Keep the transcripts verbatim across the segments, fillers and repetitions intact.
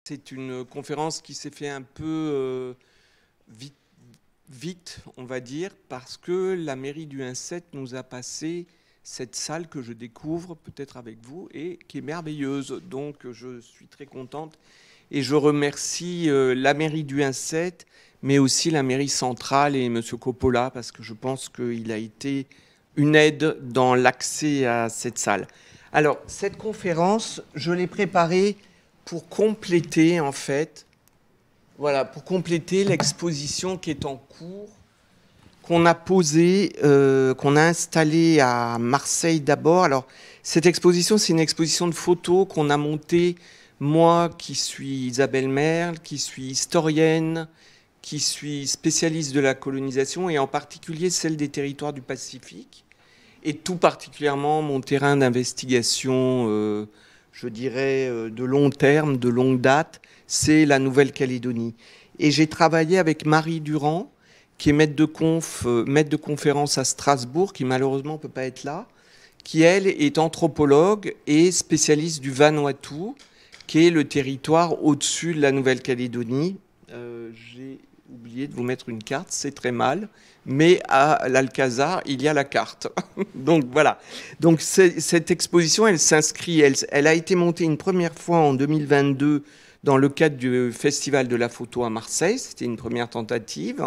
C'est une conférence qui s'est fait un peu euh, vite, vite, on va dire, parce que la mairie du un sept nous a passé cette salle que je découvre peut-être avec vous et qui est merveilleuse. Donc je suis très contente et je remercie euh, la mairie du un sept, mais aussi la mairie centrale et M. Coppola, parce que je pense qu'il a été une aide dans l'accès à cette salle. Alors, cette conférence, je l'ai préparée pour compléter, en fait, voilà, pour compléter l'exposition qui est en cours, qu'on a posée, euh, qu'on a installée à Marseille d'abord. Alors, cette exposition, c'est une exposition de photos qu'on a montée, moi qui suis Isabelle Merle, qui suis historienne, qui suis spécialiste de la colonisation, et en particulier celle des territoires du Pacifique, et tout particulièrement mon terrain d'investigation, euh, je dirais, euh, de long terme, de longue date, c'est la Nouvelle-Calédonie. Et j'ai travaillé avec Marie Durand, qui est maître de, conf, euh, maître de conférence à Strasbourg, qui malheureusement ne peut pas être là, qui, elle, est anthropologue et spécialiste du Vanuatu, qui est le territoire au-dessus de la Nouvelle-Calédonie. Euh, j'ai oublié de vous mettre une carte, c'est très mal, mais à l'Alcazar, il y a la carte. Donc voilà. Donc cette exposition, elle s'inscrit, elle, elle a été montée une première fois en deux mille vingt-deux dans le cadre du Festival de la photo à Marseille. C'était une première tentative.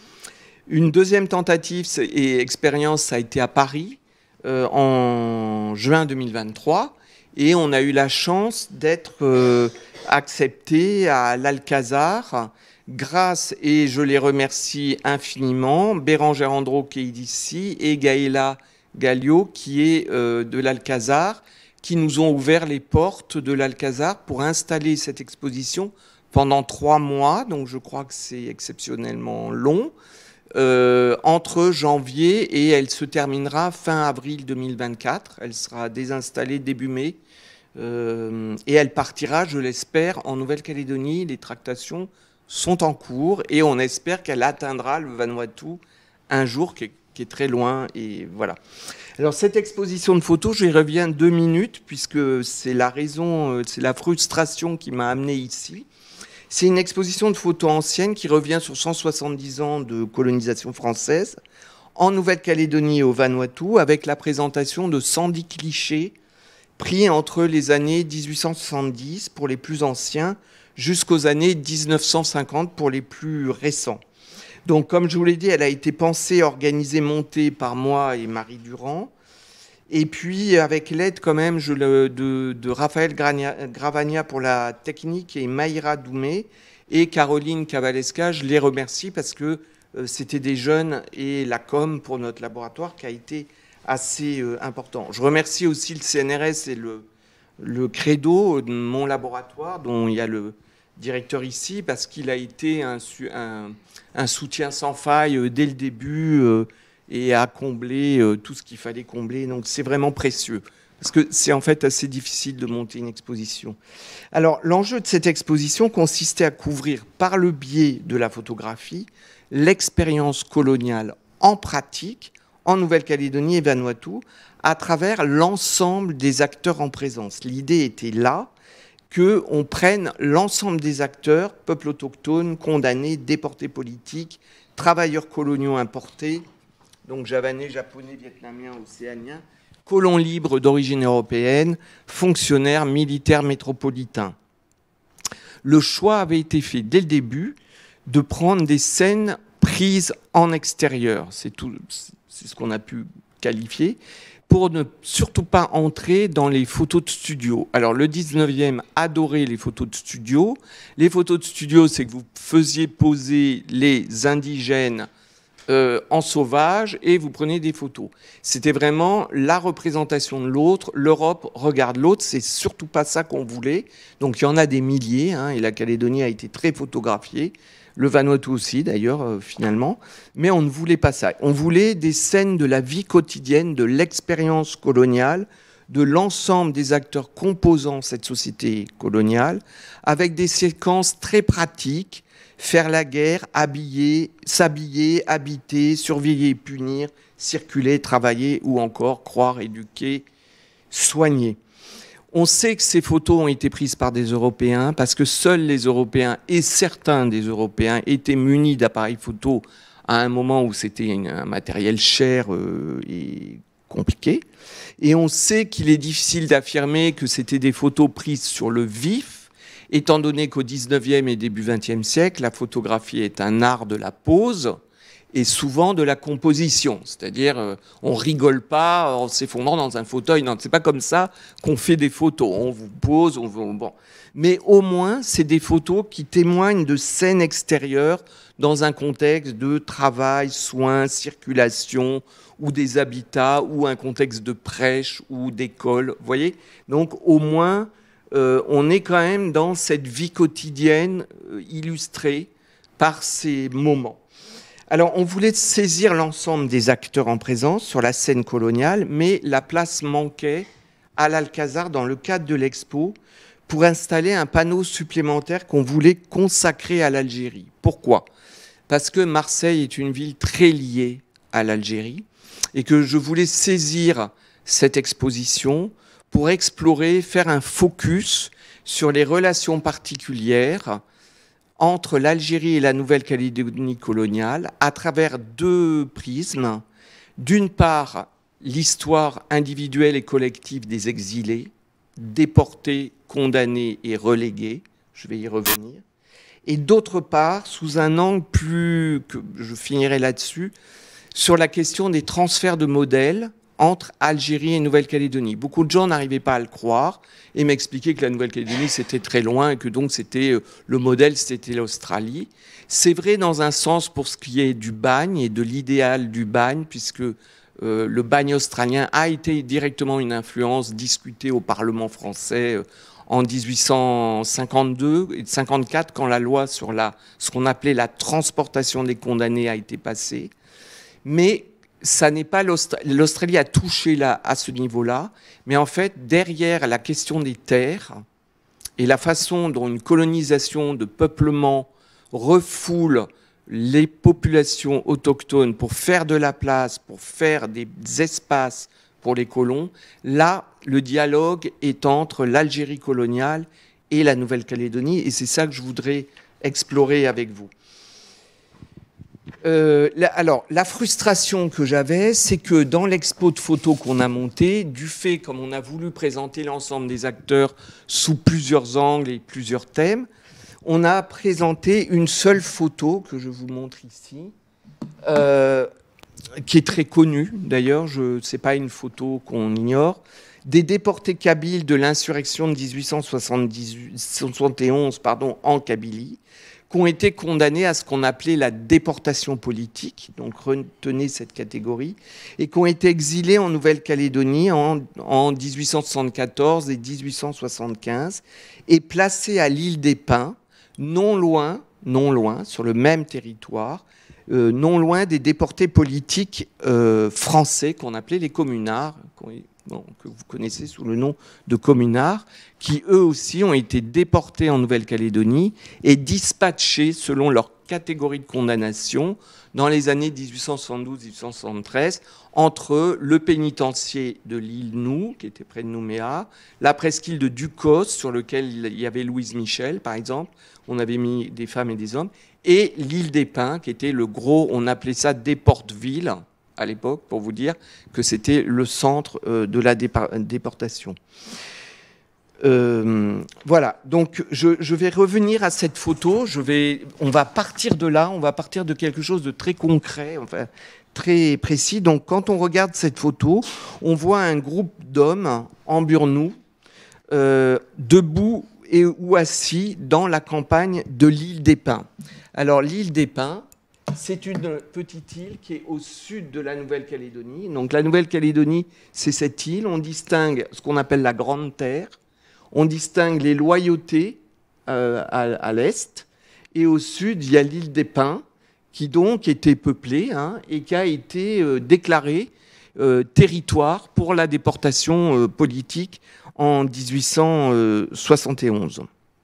Une deuxième tentative et expérience, ça a été à Paris euh, en juin deux mille vingt-trois. Et on a eu la chance d'être euh, accepté à l'Alcazar grâce, et je les remercie infiniment, Bérangère Andro qui est ici et Gaëla Gallio qui est euh, de l'Alcazar, qui nous ont ouvert les portes de l'Alcazar pour installer cette exposition pendant trois mois, donc je crois que c'est exceptionnellement long, euh, entre janvier, et elle se terminera fin avril deux mille vingt-quatre, elle sera désinstallée début mai, euh, et elle partira, je l'espère, en Nouvelle-Calédonie. Les tractations sont en cours et on espère qu'elle atteindra le Vanuatu un jour, qui est, qui est très loin. Et voilà. Alors cette exposition de photos, j'y reviens deux minutes puisque c'est la raison, c'est la frustration qui m'a amené ici. C'est une exposition de photos anciennes qui revient sur cent soixante-dix ans de colonisation française en Nouvelle-Calédonie et au Vanuatu, avec la présentation de cent dix clichés pris entre les années mille huit cent soixante-dix pour les plus anciens jusqu'aux années mille neuf cent cinquante pour les plus récents. Donc, comme je vous l'ai dit, elle a été pensée, organisée, montée par moi et Marie Durand. Et puis, avec l'aide quand même je le, de, de Raphaël Gravagna pour la technique et Maïra Doumé et Caroline Cavalesca, je les remercie parce que euh, c'était des jeunes et la com pour notre laboratoire qui a été assez euh, important. Je remercie aussi le C N R S et le, le Credo de mon laboratoire, dont il y a le directeur ici, parce qu'il a été un, un, un soutien sans faille euh, dès le début euh, et a comblé euh, tout ce qu'il fallait combler. Donc c'est vraiment précieux, parce que c'est en fait assez difficile de monter une exposition. Alors l'enjeu de cette exposition consistait à couvrir par le biais de la photographie l'expérience coloniale en pratique en Nouvelle-Calédonie et Vanuatu, à travers l'ensemble des acteurs en présence. L'idée était là, qu'on prenne l'ensemble des acteurs, peuples autochtones, condamnés, déportés politiques, travailleurs coloniaux importés, donc javanais, japonais, vietnamiens, océaniens, colons libres d'origine européenne, fonctionnaires, militaires métropolitains. Le choix avait été fait dès le début de prendre des scènes prises en extérieur. C'est tout. C'est ce qu'on a pu qualifier, pour ne surtout pas entrer dans les photos de studio. Alors le dix-neuvième adorait les photos de studio. Les photos de studio, c'est que vous faisiez poser les indigènes euh, en sauvage et vous prenez des photos. C'était vraiment la représentation de l'autre. L'Europe regarde l'autre, c'est surtout pas ça qu'on voulait. Donc il y en a des milliers, hein, et la Calédonie a été très photographiée. Le Vanuatu aussi, d'ailleurs, euh, finalement. Mais on ne voulait pas ça. On voulait des scènes de la vie quotidienne, de l'expérience coloniale, de l'ensemble des acteurs composant cette société coloniale, avec des séquences très pratiques, faire la guerre, habiller, s'habiller, habiter, surveiller, punir, circuler, travailler, ou encore croire, éduquer, soigner. On sait que ces photos ont été prises par des Européens parce que seuls les Européens et certains des Européens étaient munis d'appareils photo à un moment où c'était un matériel cher euh, et compliqué. Et on sait qu'il est difficile d'affirmer que c'était des photos prises sur le vif, étant donné qu'au dix-neuvième et début vingtième siècle, la photographie est un art de la pose et souvent de la composition. C'est-à-dire, euh, on rigole pas en s'effondrant dans un fauteuil. Non, c'est pas comme ça qu'on fait des photos. On vous pose, on vous... Bon. Mais au moins, c'est des photos qui témoignent de scènes extérieures dans un contexte de travail, soins, circulation, ou des habitats, ou un contexte de prêche, ou d'école. Vous voyez ? Donc, au moins, euh, on est quand même dans cette vie quotidienne euh, illustrée par ces moments. Alors, on voulait saisir l'ensemble des acteurs en présence sur la scène coloniale, mais la place manquait à l'Alcazar dans le cadre de l'expo pour installer un panneau supplémentaire qu'on voulait consacrer à l'Algérie. Pourquoi ? Parce que Marseille est une ville très liée à l'Algérie et que je voulais saisir cette exposition pour explorer, faire un focus sur les relations particulières entre l'Algérie et la Nouvelle-Calédonie coloniale à travers deux prismes. D'une part, l'histoire individuelle et collective des exilés, déportés, condamnés et relégués, je vais y revenir, et d'autre part, sous un angle plus, que je finirai là-dessus, sur la question des transferts de modèles entre Algérie et Nouvelle-Calédonie. Beaucoup de gens n'arrivaient pas à le croire et m'expliquaient que la Nouvelle-Calédonie, c'était très loin et que donc c'était le modèle, c'était l'Australie. C'est vrai dans un sens pour ce qui est du bagne et de l'idéal du bagne, puisque euh, le bagne australien a été directement une influence discutée au Parlement français euh, en dix-huit cent cinquante-deux et cinquante-quatre, quand la loi sur la, ce qu'on appelait la transportation des condamnés a été passée. Mais ça n'est pas l'Australie. L'Australie a touché là, à ce niveau-là, mais en fait, derrière la question des terres et la façon dont une colonisation de peuplement refoule les populations autochtones pour faire de la place, pour faire des espaces pour les colons, là, le dialogue est entre l'Algérie coloniale et la Nouvelle-Calédonie, et c'est ça que je voudrais explorer avec vous. Euh, la, alors, la frustration que j'avais, c'est que dans l'expo de photos qu'on a montée, du fait, comme on a voulu présenter l'ensemble des acteurs sous plusieurs angles et plusieurs thèmes, on a présenté une seule photo que je vous montre ici, euh, qui est très connue d'ailleurs, ce n'est pas une photo qu'on ignore, des déportés kabyles de l'insurrection de dix-huit cent soixante et onze pardon, en Kabylie, qui ont été condamnés à ce qu'on appelait la déportation politique, donc retenez cette catégorie, et qui ont été exilés en Nouvelle-Calédonie en, en dix-huit cent soixante-quatorze et dix-huit cent soixante-quinze, et placés à l'île des Pins, non loin, non loin, sur le même territoire, euh, non loin des déportés politiques euh, français qu'on appelait les communards, bon, que vous connaissez sous le nom de communards, qui eux aussi ont été déportés en Nouvelle-Calédonie et dispatchés selon leur catégorie de condamnation dans les années dix-huit cent soixante-douze à dix-huit cent soixante-treize, entre le pénitencier de l'île Nou, qui était près de Nouméa, la presqu'île de Ducos, sur lequel il y avait Louise Michel, par exemple, on avait mis des femmes et des hommes, et l'île des Pins, qui était le gros, on appelait ça déporte-ville, à l'époque, pour vous dire que c'était le centre de la déportation. Euh, voilà, donc je, je vais revenir à cette photo. Je vais, on va partir de là, on va partir de quelque chose de très concret, enfin très précis. Donc quand on regarde cette photo, on voit un groupe d'hommes en burnou, euh, debout et ou assis dans la campagne de l'île des Pins. Alors l'île des Pins, c'est une petite île qui est au sud de la Nouvelle-Calédonie. Donc la Nouvelle-Calédonie, c'est cette île. On distingue ce qu'on appelle la Grande Terre. On distingue les loyautés euh, à, à l'est. Et au sud, il y a l'île des Pins, qui donc était peuplée hein, et qui a été euh, déclarée euh, territoire pour la déportation euh, politique en dix-huit cent soixante et onze.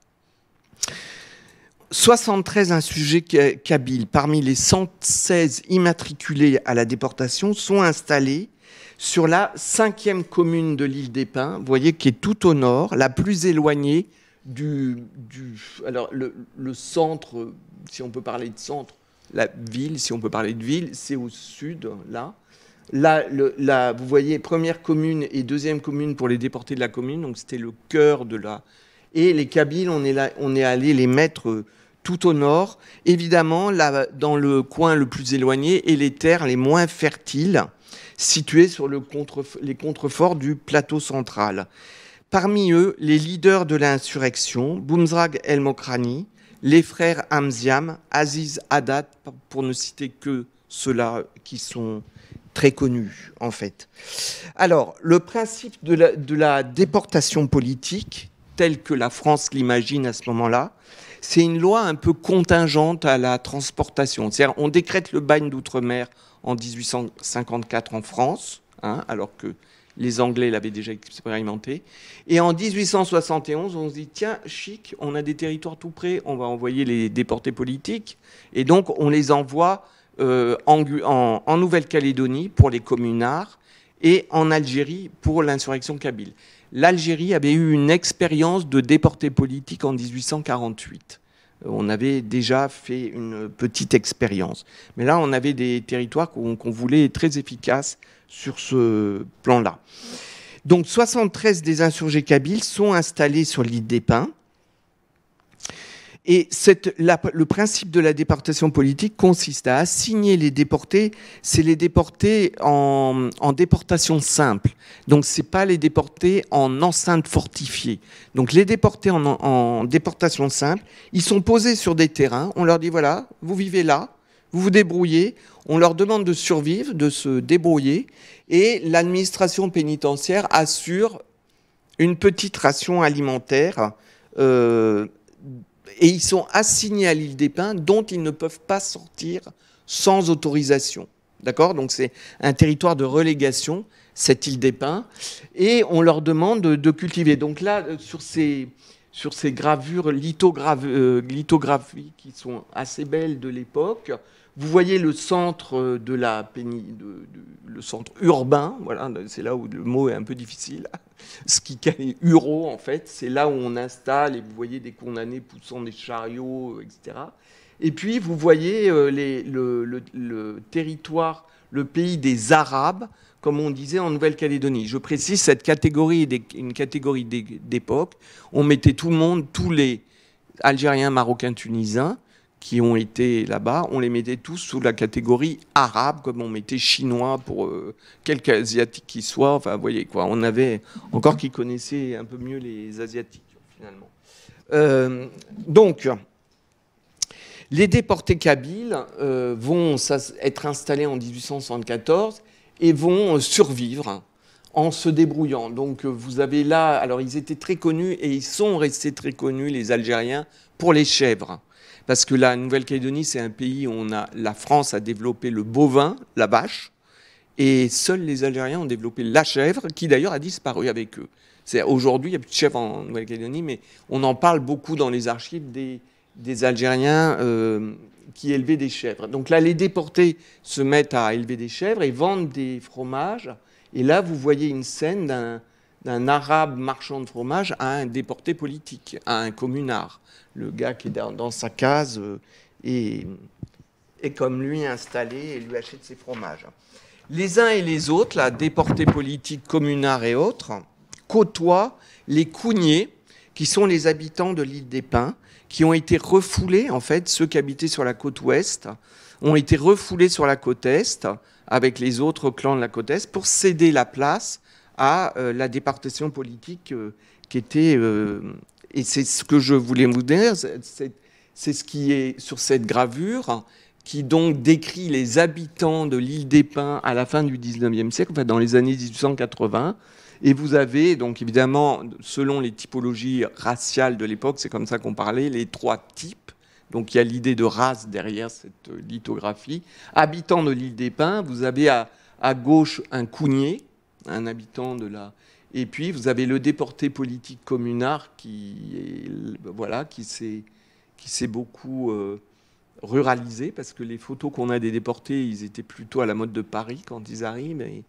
soixante-treize insurgés kabyles, parmi les cent seize immatriculés à la déportation, sont installés sur la cinquième commune de l'île des Pins, vous voyez, qui est tout au nord, la plus éloignée du... du alors, le, le centre, si on peut parler de centre, la ville, si on peut parler de ville, c'est au sud, là. Là, le, là, vous voyez, première commune et deuxième commune pour les déportés de la commune, donc c'était le cœur de la... Et les Kabyles, on est, là, on est allé les mettre tout au nord, évidemment, là, dans le coin le plus éloigné, et les terres les moins fertiles, situées sur le contre, les contreforts du plateau central. Parmi eux, les leaders de l'insurrection, Boumzrag el-Mokrani, les frères Hamziam, Aziz Haddad, pour ne citer que ceux-là qui sont très connus, en fait. Alors, le principe de la, de la déportation politique, tel que la France l'imagine à ce moment-là, c'est une loi un peu contingente à la transportation. C'est-à-dire, on décrète le bagne d'outre-mer en dix-huit cent cinquante-quatre en France, hein, alors que les Anglais l'avaient déjà expérimenté. Et en dix-huit cent soixante et onze, on se dit, tiens, chic, on a des territoires tout près, on va envoyer les déportés politiques. Et donc, on les envoie euh, en, en, en Nouvelle-Calédonie pour les communards et en Algérie pour l'insurrection kabyle. L'Algérie avait eu une expérience de déportés politiques en dix-huit cent quarante-huit. On avait déjà fait une petite expérience. Mais là, on avait des territoires qu'on qu'on voulait très efficaces sur ce plan-là. Donc, soixante-treize des insurgés kabyles sont installés sur l'île des Pins. Et cette, la, le principe de la déportation politique consiste à assigner les déportés, c'est les déportés en, en déportation simple. Donc, ce n'est pas les déportés en enceinte fortifiée. Donc, les déportés en, en déportation simple, ils sont posés sur des terrains. On leur dit, voilà, vous vivez là, vous vous débrouillez. On leur demande de survivre, de se débrouiller. Et l'administration pénitentiaire assure une petite ration alimentaire euh, et ils sont assignés à l'île des Pins, dont ils ne peuvent pas sortir sans autorisation. D'accord ? Donc c'est un territoire de relégation, cette île des Pins, et on leur demande de, de cultiver. Donc là, sur ces, sur ces gravures lithograph euh, lithographiques qui sont assez belles de l'époque, vous voyez le centre de la péni, de, de, le centre urbain, voilà, c'est là où le mot est un peu difficile. Ce qui est Uro, en fait, c'est là où on installe, et vous voyez des condamnés poussant des chariots, et cetera. Et puis, vous voyez euh, les, le, le, le territoire, le pays des Arabes, comme on disait en Nouvelle-Calédonie. Je précise, cette catégorie est une catégorie d'époque. On mettait tout le monde, tous les Algériens, Marocains, Tunisiens, qui ont été là-bas, on les mettait tous sous la catégorie arabe, comme on mettait chinois pour euh, quelque asiatique qu'ils soient. Enfin, vous voyez quoi, on avait encore qui connaissaient un peu mieux les asiatiques, finalement. Euh, donc, les déportés kabyles euh, vont être installés en dix-huit cent soixante-quatorze et vont survivre en se débrouillant. Donc, vous avez là, alors ils étaient très connus et ils sont restés très connus, les Algériens, pour les chèvres. Parce que la Nouvelle-Calédonie, c'est un pays où on a, la France a développé le bovin, la vache, et seuls les Algériens ont développé la chèvre, qui d'ailleurs a disparu avec eux. Aujourd'hui, il n'y a plus de chèvre en Nouvelle-Calédonie, mais on en parle beaucoup dans les archives des, des Algériens euh, qui élevaient des chèvres. Donc là, les déportés se mettent à élever des chèvres et vendent des fromages. Et là, vous voyez une scène d'un d'un arabe marchand de fromage à un déporté politique, à un communard. Le gars qui est dans sa case est, est comme lui installé et lui achète ses fromages. Les uns et les autres, là, déportés politiques, communards et autres, côtoient les Cougniers, qui sont les habitants de l'île des Pins, qui ont été refoulés, en fait, ceux qui habitaient sur la côte ouest, ont été refoulés sur la côte est, avec les autres clans de la côte est, pour céder la place à euh, la déportation politique euh, qui était... Euh, et c'est ce que je voulais vous dire, c'est ce qui est sur cette gravure, qui donc décrit les habitants de l'île des Pins à la fin du dix-neuvième siècle, enfin dans les années mille huit cent quatre-vingts. Et vous avez, donc évidemment, selon les typologies raciales de l'époque, c'est comme ça qu'on parlait, les trois types. Donc il y a l'idée de race derrière cette lithographie. Habitants de l'île des Pins, vous avez à, à gauche un Cougnier, un habitant de la... Et puis, vous avez le déporté politique communard qui, est, voilà, qui s'est qui s'est beaucoup euh, ruralisé, parce que les photos qu'on a des déportés, ils étaient plutôt à la mode de Paris quand ils arrivent. Et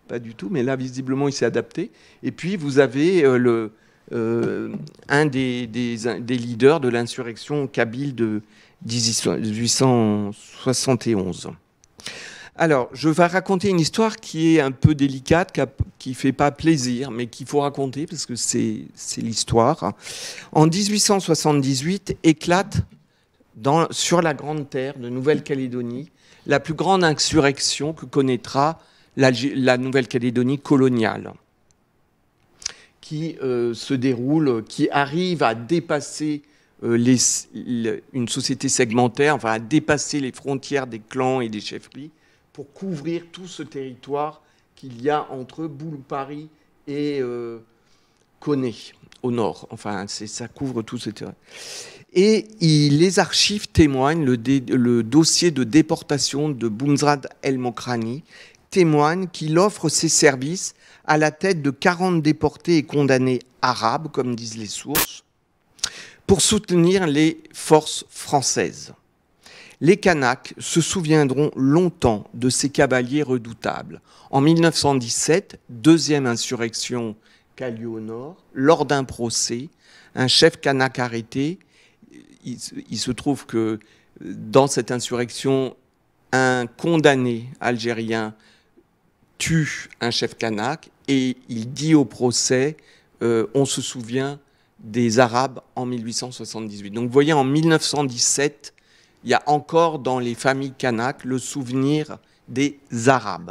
pas du tout, mais là, visiblement, il s'est adapté. Et puis, vous avez euh, le, euh, un des, des, des leaders de l'insurrection kabyle de dix-huit cent soixante et onze. Alors, je vais raconter une histoire qui est un peu délicate, qui ne fait pas plaisir, mais qu'il faut raconter parce que c'est l'histoire. En dix-huit cent soixante-dix-huit, éclate dans, sur la Grande Terre de Nouvelle-Calédonie la plus grande insurrection que connaîtra la, la Nouvelle-Calédonie coloniale, qui euh, se déroule, qui arrive à dépasser euh, les, les, une société segmentaire, enfin à dépasser les frontières des clans et des chefferies, pour couvrir tout ce territoire qu'il y a entre Boulou-Paris et euh, Koné, au nord. Enfin, ça couvre tout ce territoire. Et il, les archives témoignent, le, dé, le dossier de déportation de Boumsrad El Mokrani témoigne qu'il offre ses services à la tête de quarante déportés et condamnés arabes, comme disent les sources, pour soutenir les forces françaises. Les Kanaks se souviendront longtemps de ces cavaliers redoutables. En mille neuf cent dix-sept, deuxième insurrection qu'a lieu au nord, lors d'un procès, un chef kanak arrêté, il, il se trouve que dans cette insurrection, un condamné algérien tue un chef kanak et il dit au procès euh, « on se souvient des Arabes en mille huit cent soixante-dix-huit ». Donc vous voyez, en mille neuf cent dix-sept, il y a encore dans les familles kanak le souvenir des Arabes.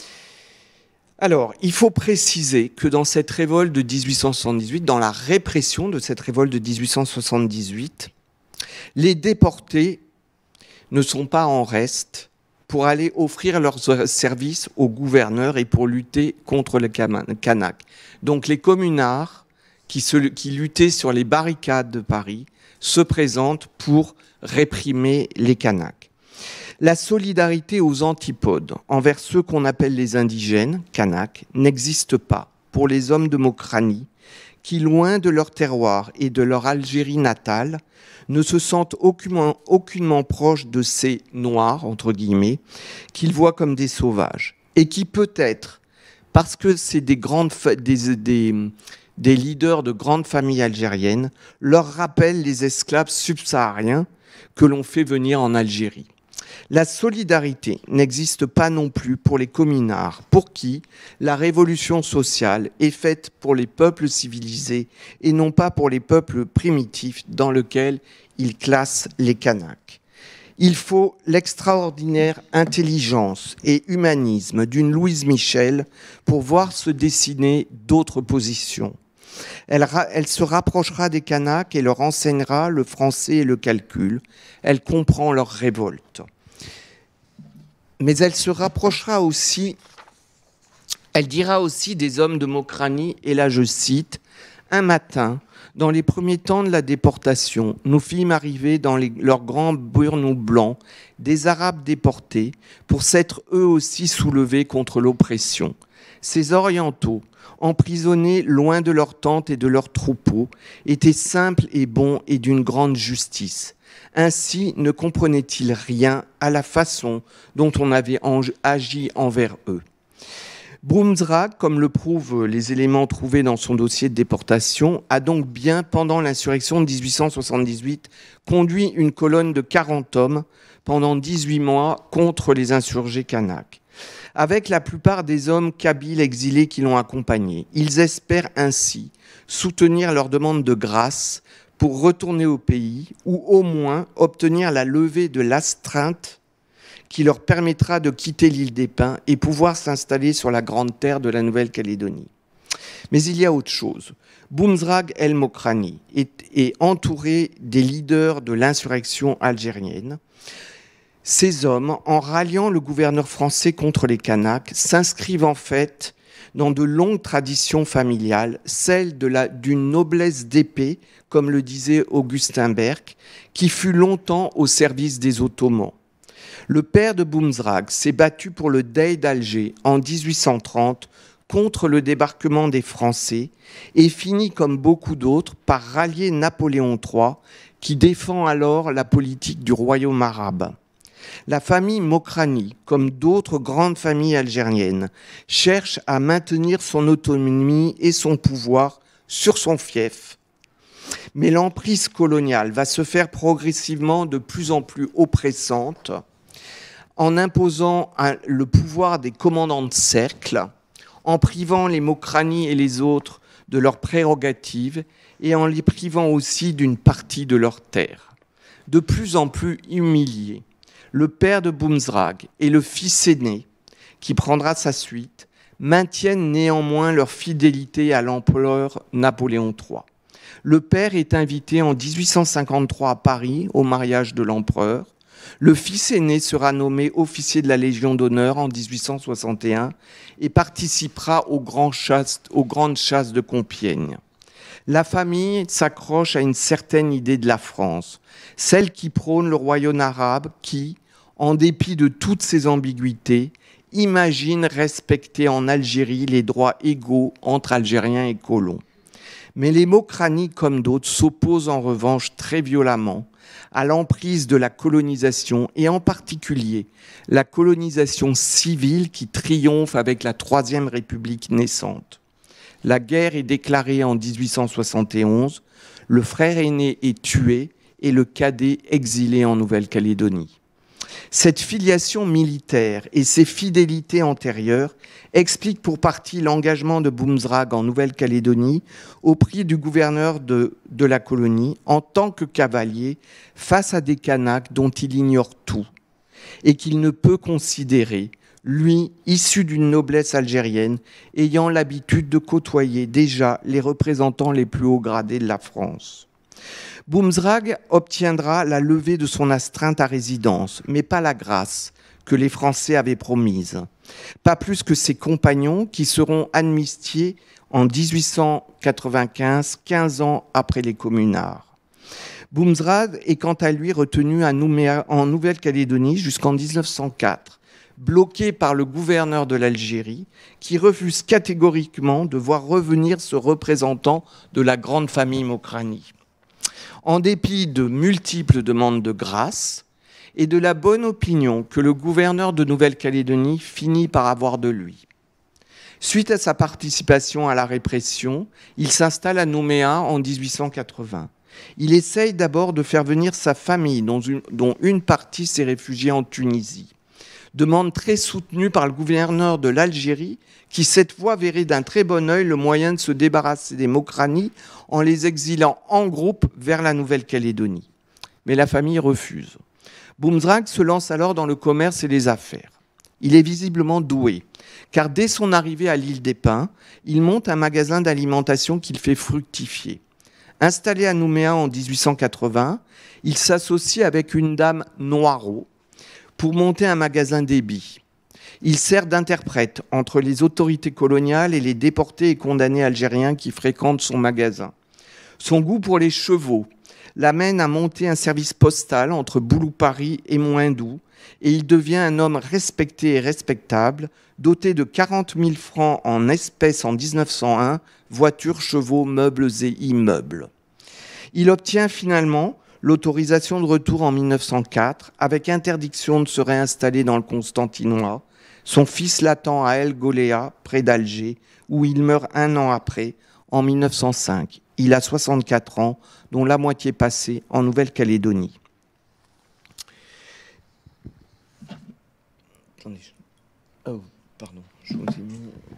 Alors, il faut préciser que dans cette révolte de mille huit cent soixante-dix-huit, dans la répression de cette révolte de mille huit cent soixante-dix-huit, les déportés ne sont pas en reste pour aller offrir leurs services au gouverneur et pour lutter contre les Kanaks. Donc les communards qui, se, qui luttaient sur les barricades de Paris se présentent pour réprimer les Kanaks. La solidarité aux antipodes envers ceux qu'on appelle les indigènes, Kanaks, n'existe pas pour les hommes de Mokrani qui, loin de leur terroir et de leur Algérie natale, ne se sentent aucunement, aucunement proches de ces noirs, entre guillemets, qu'ils voient comme des sauvages. Et qui peut-être, parce que c'est des, grandes, des, des, des leaders de grandes familles algériennes, leur rappellent les esclaves subsahariens que l'on fait venir en Algérie. La solidarité n'existe pas non plus pour les communards, pour qui la révolution sociale est faite pour les peuples civilisés et non pas pour les peuples primitifs dans lesquels ils classent les Kanaks. Il faut l'extraordinaire intelligence et humanisme d'une Louise Michel pour voir se dessiner d'autres positions. Elle, elle se rapprochera des Kanaks et leur enseignera le français et le calcul. Elle comprend leur révolte. Mais elle se rapprochera aussi, elle dira aussi des hommes de Mokrani, et là je cite, « Un matin, dans les premiers temps de la déportation, nous fîmes arriver dans les, leurs grands burnous blancs des Arabes déportés pour s'être eux aussi soulevés contre l'oppression. Ces orientaux, emprisonnés loin de leurs tentes et de leurs troupeaux, étaient simples et bons et d'une grande justice. Ainsi ne comprenaient-ils rien à la façon dont on avait agi envers eux. » Boumsrad, comme le prouvent les éléments trouvés dans son dossier de déportation, a donc bien, pendant l'insurrection de mille huit cent soixante-dix-huit, conduit une colonne de quarante hommes pendant dix-huit mois contre les insurgés kanaks. Avec la plupart des hommes kabyles exilés qui l'ont accompagné, ils espèrent ainsi soutenir leur demande de grâce pour retourner au pays ou au moins obtenir la levée de l'astreinte qui leur permettra de quitter l'île des Pins et pouvoir s'installer sur la grande terre de la Nouvelle-Calédonie. Mais il y a autre chose. Boumsrad El Mokrani est, est entouré des leaders de l'insurrection algérienne. Ces hommes, en ralliant le gouverneur français contre les Kanaks, s'inscrivent en fait dans de longues traditions familiales, celle de la, d'une noblesse d'épée, comme le disait Augustin Berck, qui fut longtemps au service des Ottomans. Le père de Boumsrad s'est battu pour le Dey d'Alger en dix-huit cent trente contre le débarquement des Français et finit, comme beaucoup d'autres, par rallier Napoléon trois, qui défend alors la politique du royaume arabe. La famille Mokrani, comme d'autres grandes familles algériennes, cherche à maintenir son autonomie et son pouvoir sur son fief. Mais l'emprise coloniale va se faire progressivement de plus en plus oppressante en imposant un, le pouvoir des commandants de cercle, en privant les Mokrani et les autres de leurs prérogatives et en les privant aussi d'une partie de leurs terres. De plus en plus humiliés, le père de Boumsrag et le fils aîné, qui prendra sa suite, maintiennent néanmoins leur fidélité à l'empereur Napoléon trois. Le père est invité en dix-huit cent cinquante-trois à Paris au mariage de l'empereur. Le fils aîné sera nommé officier de la Légion d'honneur en dix-huit cent soixante et un et participera aux, grands chasses, aux grandes chasses de Compiègne. La famille s'accroche à une certaine idée de la France, celle qui prône le royaume arabe qui, en dépit de toutes ses ambiguïtés, imagine respecter en Algérie les droits égaux entre Algériens et colons. Mais les Mokrani, comme d'autres, s'opposent en revanche très violemment à l'emprise de la colonisation et en particulier la colonisation civile qui triomphe avec la Troisième République naissante. La guerre est déclarée en dix-huit cent soixante et onze, le frère aîné est tué et le cadet exilé en Nouvelle-Calédonie. Cette filiation militaire et ces fidélités antérieures expliquent pour partie l'engagement de Boumsrag en Nouvelle-Calédonie au prix du gouverneur de, de la colonie en tant que cavalier face à des Kanaks dont il ignore tout et qu'il ne peut considérer, lui, issu d'une noblesse algérienne, ayant l'habitude de côtoyer déjà les représentants les plus hauts gradés de la France. Boumsrag obtiendra la levée de son astreinte à résidence, mais pas la grâce que les Français avaient promise. Pas plus que ses compagnons qui seront amnistiés en dix-huit cent quatre-vingt-quinze, quinze ans après les communards. Boumsrag est quant à lui retenu à Nouméa, en Nouvelle-Calédonie jusqu'en mille neuf cent quatre, bloqué par le gouverneur de l'Algérie qui refuse catégoriquement de voir revenir ce représentant de la grande famille Mokrani. En dépit de multiples demandes de grâce et de la bonne opinion que le gouverneur de Nouvelle-Calédonie finit par avoir de lui. Suite à sa participation à la répression, il s'installe à Nouméa en mille huit cent quatre-vingts. Il essaye d'abord de faire venir sa famille, dont une, dont une partie s'est réfugiée en Tunisie. Demande très soutenue par le gouverneur de l'Algérie, qui cette fois verrait d'un très bon œil le moyen de se débarrasser des Mokrani en les exilant en groupe vers la Nouvelle-Calédonie. Mais la famille refuse. Boumsrag se lance alors dans le commerce et les affaires. Il est visiblement doué, car dès son arrivée à l'île des Pins, il monte un magasin d'alimentation qu'il fait fructifier. Installé à Nouméa en mille huit cent quatre-vingts, il s'associe avec une dame Noirot pour monter un magasin d'ébis. Il sert d'interprète entre les autorités coloniales et les déportés et condamnés algériens qui fréquentent son magasin. Son goût pour les chevaux l'amène à monter un service postal entre Boulou-Paris et Moindou, et il devient un homme respecté et respectable, doté de quarante mille francs en espèces en mille neuf cent un, voitures, chevaux, meubles et immeubles. Il obtient finalement l'autorisation de retour en mille neuf cent quatre, avec interdiction de se réinstaller dans le Constantinois. Son fils l'attend à El Goléa, près d'Alger, où il meurt un an après, en mille neuf cent cinq. Il a soixante-quatre ans, dont la moitié passée en Nouvelle-Calédonie. Oh, pardon, je vous ai mis...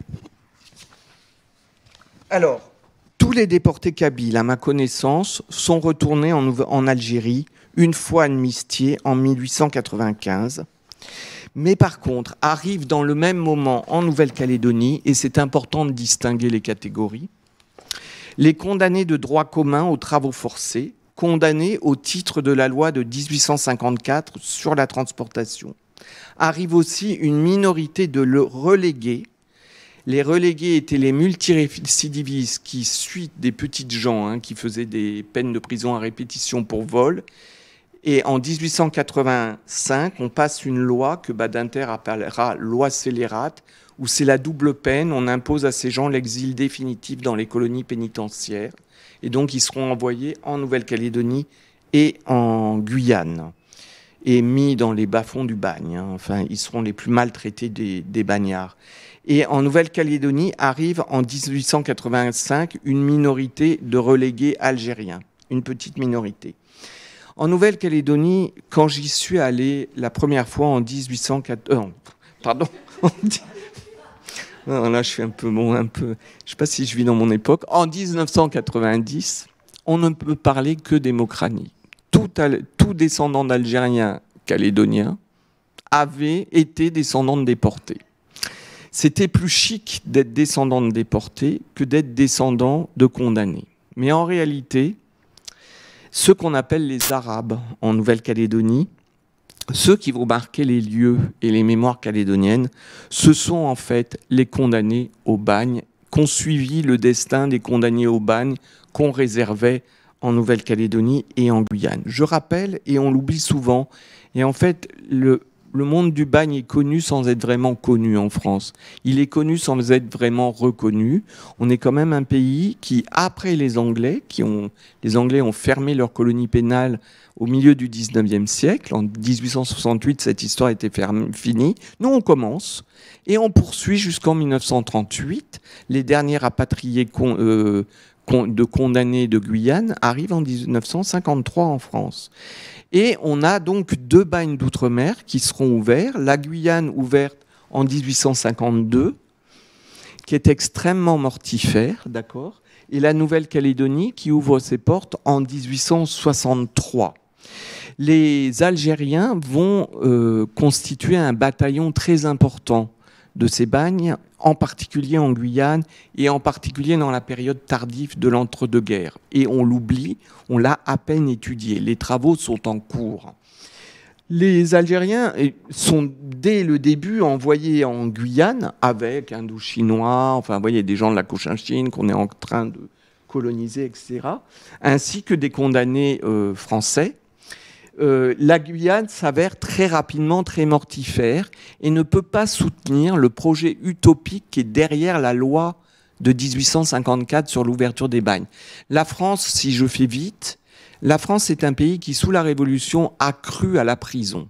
Alors, tous les déportés kabyles, à ma connaissance, sont retournés en, en Algérie, une fois amnistiés en mille huit cent quatre-vingt-quinze. Mais par contre, arrivent dans le même moment en Nouvelle-Calédonie, et c'est important de distinguer les catégories, les condamnés de droit commun aux travaux forcés, condamnés au titre de la loi de mille huit cent cinquante-quatre sur la transportation. Arrive aussi une minorité de relégués. Les relégués étaient les multirécidivistes qui, suite des petites gens hein, qui faisaient des peines de prison à répétition pour vol. Et en mille huit cent quatre-vingt-cinq, on passe une loi que Badinter appellera loi scélérate, où c'est la double peine, on impose à ces gens l'exil définitif dans les colonies pénitentiaires. Et donc, ils seront envoyés en Nouvelle-Calédonie et en Guyane. et mis dans les bas-fonds du bagne. Hein. Enfin, ils seront les plus maltraités des, des bagnards. Et en Nouvelle-Calédonie arrive en dix-huit cent quatre-vingt-cinq une minorité de relégués algériens, une petite minorité. En Nouvelle-Calédonie, quand j'y suis allé la première fois en dix-huit cent quatre... Euh, pardon. Non, là, je suis un peu bon, un peu. Je ne sais pas si je vis dans mon époque. En dix-neuf cent quatre-vingt-dix, on ne peut parler que démocratie. Tout, tout descendant d'Algériens calédoniens avait été descendant de déportés. C'était plus chic d'être descendant de déportés que d'être descendant de condamnés. Mais en réalité, ceux qu'on appelle les Arabes en Nouvelle-Calédonie, ceux qui vont marquer les lieux et les mémoires calédoniennes, ce sont en fait les condamnés au bagne, qu'ont suivi le destin des condamnés au bagne qu'on réservait en Nouvelle-Calédonie et en Guyane. Je rappelle, et on l'oublie souvent, et en fait, le, le monde du bagne est connu sans être vraiment connu en France. Il est connu sans être vraiment reconnu. On est quand même un pays qui, après les Anglais, qui ont, les Anglais ont fermé leur colonie pénale au milieu du dix-neuvième siècle. En dix-huit cent soixante-huit, cette histoire était finie. Nous, on commence et on poursuit jusqu'en mille neuf cent trente-huit. Les derniers rapatriés con, euh, con, de condamnés de Guyane arrivent en mille neuf cent cinquante-trois en France. Et on a donc deux bagnes d'outre-mer qui seront ouverts. La Guyane ouverte en dix-huit cent cinquante-deux, qui est extrêmement mortifère, d'accord, et la Nouvelle-Calédonie qui ouvre ses portes en dix-huit cent soixante-trois. Les Algériens vont euh, constituer un bataillon très important de ces bagnes, en particulier en Guyane et en particulier dans la période tardive de l'entre-deux-guerres. Et on l'oublie, on l'a à peine étudié. Les travaux sont en cours. Les Algériens sont dès le début envoyés en Guyane avec Indochinois, enfin vous voyez des gens de la Cochinchine qu'on est en train de coloniser, et cetera, ainsi que des condamnés euh, français. Euh, la Guyane s'avère très rapidement très mortifère et ne peut pas soutenir le projet utopique qui est derrière la loi de dix-huit cent cinquante-quatre sur l'ouverture des bagnes. La France, si je fais vite, la France est un pays qui, sous la Révolution, a cru à la prison.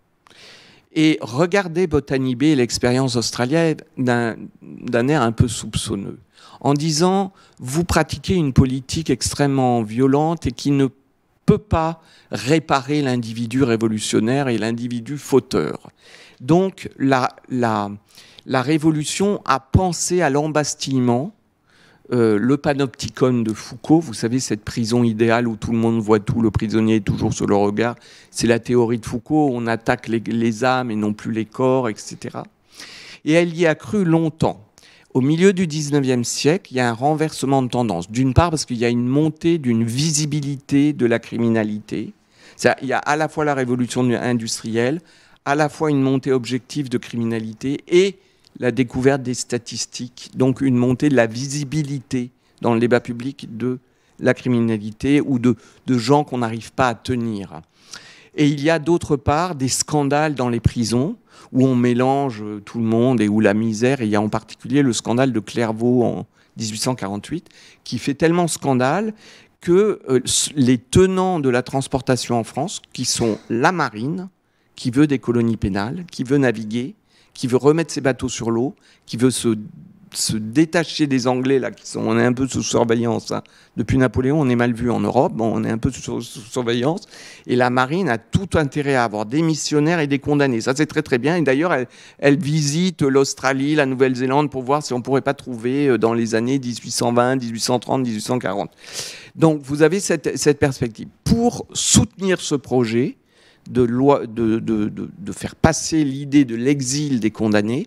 Et regardez Botanibé et l'expérience australienne d'un d'un air un peu soupçonneux, en disant « vous pratiquez une politique extrêmement violente et qui ne peut pas réparer l'individu révolutionnaire et l'individu fauteur. » Donc la, la, la Révolution a pensé à l'embastillement. Euh, le panopticon de Foucault, vous savez, cette prison idéale où tout le monde voit tout, le prisonnier est toujours sur le regard, c'est la théorie de Foucault, on attaque les, les âmes et non plus les corps, et cetera. Et elle y a cru longtemps. Au milieu du dix-neuvième siècle, il y a un renversement de tendance. D'une part, parce qu'il y a une montée d'une visibilité de la criminalité. Il y a à la fois la révolution industrielle, à la fois une montée objective de criminalité et la découverte des statistiques, donc une montée de la visibilité dans le débat public de la criminalité ou de, de gens qu'on n'arrive pas à tenir. Et il y a d'autre part des scandales dans les prisons où on mélange tout le monde et où la misère, et il y a en particulier le scandale de Clairvaux en dix-huit cent quarante-huit, qui fait tellement scandale que euh, les tenants de la transportation en France, qui sont la marine, qui veut des colonies pénales, qui veut naviguer, qui veut remettre ses bateaux sur l'eau, qui veut se, se détacher des Anglais, là, qui sont, on est un peu sous surveillance. Hein. Depuis Napoléon, on est mal vu en Europe, bon, on est un peu sous, sous surveillance. Et la marine a tout intérêt à avoir des missionnaires et des condamnés. Ça, c'est très très bien. Et d'ailleurs, elle, elle visite l'Australie, la Nouvelle-Zélande pour voir si on ne pourrait pas trouver dans les années dix-huit cent vingt, dix-huit cent trente, dix-huit cent quarante. Donc, vous avez cette, cette perspective. Pour soutenir ce projet, De, loi, de, de, de, de faire passer l'idée de l'exil des condamnés,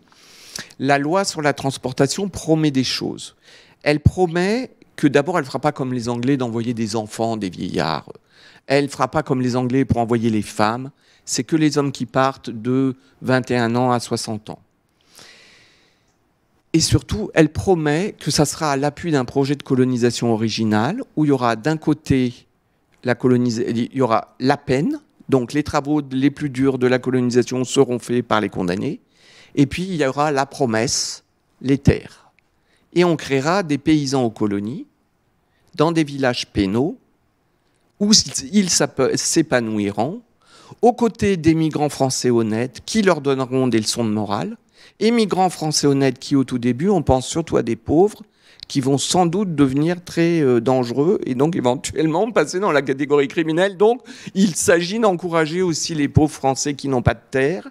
la loi sur la transportation promet des choses. Elle promet que d'abord, elle ne fera pas comme les Anglais d'envoyer des enfants, des vieillards. Elle ne fera pas comme les Anglais pour envoyer les femmes. C'est que les hommes qui partent de vingt et un ans à soixante ans. Et surtout, elle promet que ça sera à l'appui d'un projet de colonisation original où il y aura d'un côté la colonisation, il y aura la peine. Donc les travaux les plus durs de la colonisation seront faits par les condamnés. Et puis il y aura la promesse, les terres. Et on créera des paysans aux colonies, dans des villages pénaux, où ils s'épanouiront, aux côtés des migrants français honnêtes qui leur donneront des leçons de morale, et migrants français honnêtes qui, au tout début, on pense surtout à des pauvres, qui vont sans doute devenir très euh, dangereux et donc éventuellement passer dans la catégorie criminelle. Donc, il s'agit d'encourager aussi les pauvres Français qui n'ont pas de terre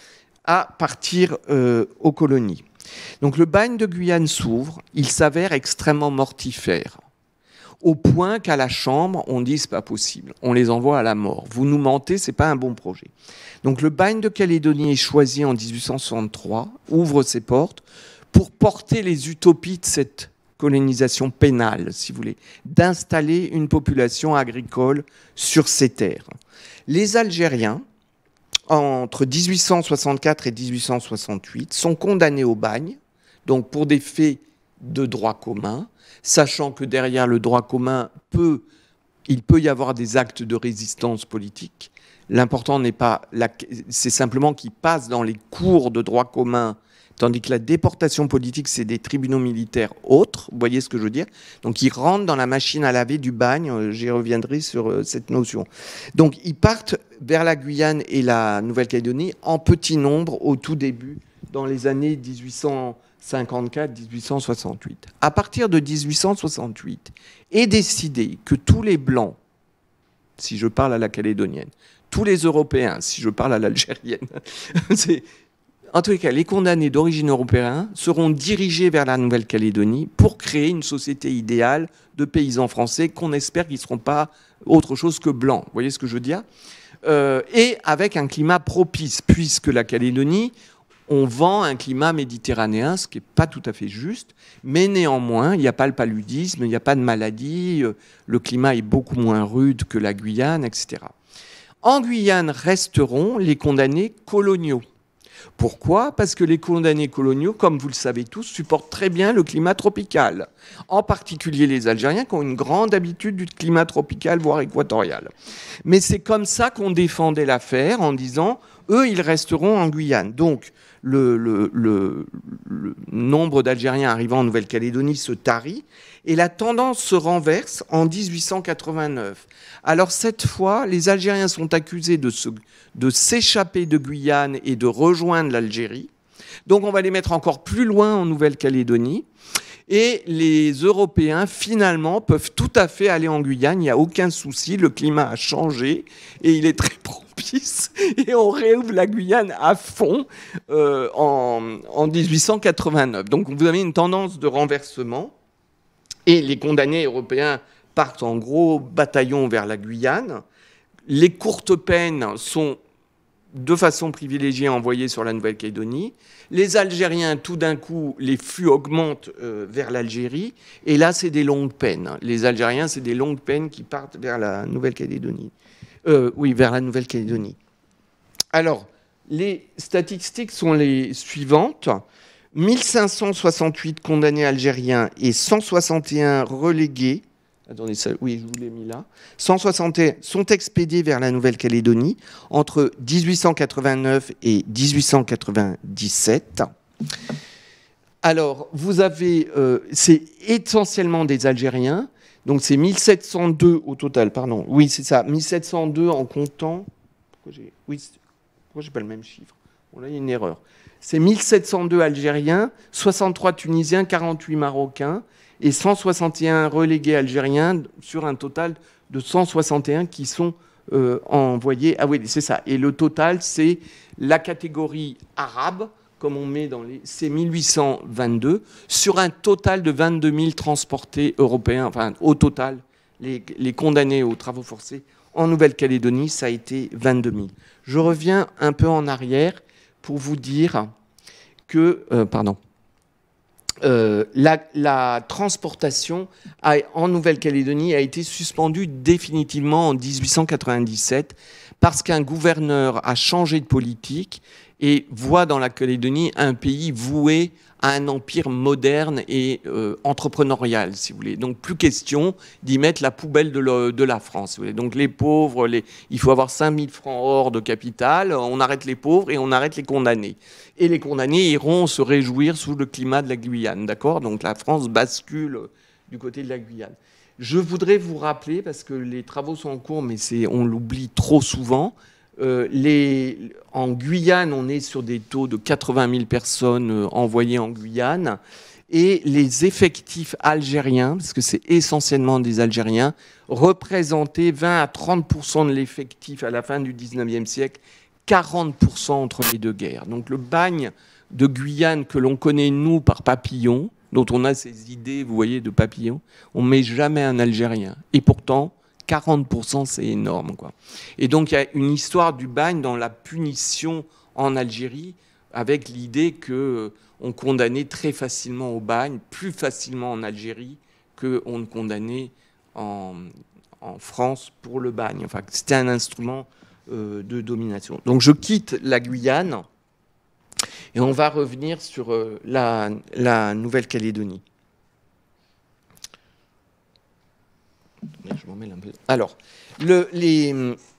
à partir euh, aux colonies. Donc, le bagne de Guyane s'ouvre. Il s'avère extrêmement mortifère, au point qu'à la Chambre, on dit c'est pas possible, on les envoie à la mort. Vous nous mentez, c'est pas un bon projet. Donc, le bagne de Calédonie est choisi en dix-huit cent soixante-trois, ouvre ses portes pour porter les utopies de cette colonisation pénale, si vous voulez, d'installer une population agricole sur ces terres. Les Algériens, entre dix-huit cent soixante-quatre et dix-huit cent soixante-huit, sont condamnés au bagne, donc pour des faits de droit commun, sachant que derrière le droit commun, peut, il peut y avoir des actes de résistance politique. L'important n'est pas, c'est simplement qu'ils passent dans les cours de droit commun, tandis que la déportation politique, c'est des tribunaux militaires autres. Vous voyez ce que je veux dire? Donc, ils rentrent dans la machine à laver du bagne. J'y reviendrai sur cette notion. Donc, ils partent vers la Guyane et la Nouvelle-Calédonie en petit nombre au tout début, dans les années dix-huit cent cinquante-quatre à dix-huit cent soixante-huit. À partir de dix-huit cent soixante-huit, est décidé que tous les Blancs, si je parle à la calédonienne, tous les Européens, si je parle à l'algérienne, c'est... En tous les cas, les condamnés d'origine européenne seront dirigés vers la Nouvelle-Calédonie pour créer une société idéale de paysans français qu'on espère qu'ils ne seront pas autre chose que blancs. Vous voyez ce que je veux dire? euh, Et avec un climat propice, puisque la Calédonie, on vend un climat méditerranéen, ce qui n'est pas tout à fait juste, mais néanmoins, il n'y a pas le paludisme, il n'y a pas de maladie, le climat est beaucoup moins rude que la Guyane, et cetera. En Guyane resteront les condamnés coloniaux. Pourquoi? Parce que les condamnés coloniaux, comme vous le savez tous, supportent très bien le climat tropical. En particulier les Algériens qui ont une grande habitude du climat tropical, voire équatorial. Mais c'est comme ça qu'on défendait l'affaire en disant, eux, ils resteront en Guyane. Donc, le, le, le, le nombre d'Algériens arrivant en Nouvelle-Calédonie se tarit et la tendance se renverse en dix-huit cent quatre-vingt-neuf. Alors cette fois, les Algériens sont accusés de, se, de s'échapper de Guyane et de rejoindre l'Algérie. Donc on va les mettre encore plus loin en Nouvelle-Calédonie. Et les Européens, finalement, peuvent tout à fait aller en Guyane. Il n'y a aucun souci, le climat a changé et il est très propice. Et on réouvre la Guyane à fond euh, en, en dix-huit cent quatre-vingt-neuf. Donc vous avez une tendance de renversement. Et les condamnés européens partent en gros bataillon vers la Guyane. Les courtes peines sont de façon privilégiée envoyées sur la Nouvelle-Calédonie. Les Algériens, tout d'un coup, les flux augmentent euh, vers l'Algérie. Et là, c'est des longues peines. Les Algériens, c'est des longues peines qui partent vers la Nouvelle-Calédonie. Euh, oui, vers la Nouvelle-Calédonie. Alors, les statistiques sont les suivantes. mille cinq cent soixante-huit condamnés algériens et cent soixante et un relégués. Attendez, ça, oui, je vous l'ai mis là. cent soixante et un sont expédiés vers la Nouvelle-Calédonie entre dix-huit cent quatre-vingt-neuf et dix-huit cent quatre-vingt-dix-sept. Alors, vous avez, euh, c'est essentiellement des Algériens, donc c'est mille sept cent deux au total, pardon. Oui, c'est ça, mille sept cent deux en comptant. Pourquoi j'ai, oui, pourquoi j'ai pas le même chiffre? Bon, là, il y a une erreur. C'est mille sept cent deux Algériens, soixante-trois Tunisiens, quarante-huit Marocains et cent soixante et un relégués algériens sur un total de cent soixante et un qui sont euh, envoyés. Ah oui, c'est ça. Et le total, c'est la catégorie arabe, comme on met dans les... C'est mille huit cent vingt-deux, sur un total de vingt-deux mille transportés européens. Enfin, au total, les, les condamnés aux travaux forcés en Nouvelle-Calédonie, ça a été vingt-deux mille. Je reviens un peu en arrière pour vous dire que, euh, pardon, euh, la, la transportation a, en Nouvelle-Calédonie a été suspendue définitivement en dix-huit cent quatre-vingt-dix-sept parce qu'un gouverneur a changé de politique et voit dans la Calédonie un pays voué à un empire moderne et euh, entrepreneurial, si vous voulez. Donc, plus question d'y mettre la poubelle de, le, de la France. Si vous voulez. Donc, les pauvres, les, il faut avoir cinq mille francs hors de capital, on arrête les pauvres et on arrête les condamnés. Et les condamnés iront se réjouir sous le climat de la Guyane, d'accord? Donc, la France bascule du côté de la Guyane. Je voudrais vous rappeler, parce que les travaux sont en cours, mais on l'oublie trop souvent, Euh, les, en Guyane, on est sur des taux de quatre-vingt mille personnes euh, envoyées en Guyane. Et les effectifs algériens, parce que c'est essentiellement des Algériens, représentaient vingt à trente pour cent de l'effectif à la fin du dix-neuvième siècle, quarante pour cent entre les deux guerres. Donc le bagne de Guyane que l'on connaît, nous, par Papillon, dont on a ces idées, vous voyez, de Papillon, on ne met jamais un Algérien. Et pourtant, quarante pour cent, c'est énorme, quoi. Et donc, il y a une histoire du bagne dans la punition en Algérie, avec l'idée qu'on condamnait très facilement au bagne, plus facilement en Algérie qu'on ne condamnait en, en France pour le bagne. Enfin, c'était un instrument euh, de domination. Donc, je quitte la Guyane et on va revenir sur euh, la, la Nouvelle-Calédonie. Je m'en mêle un peu. Alors, le, les,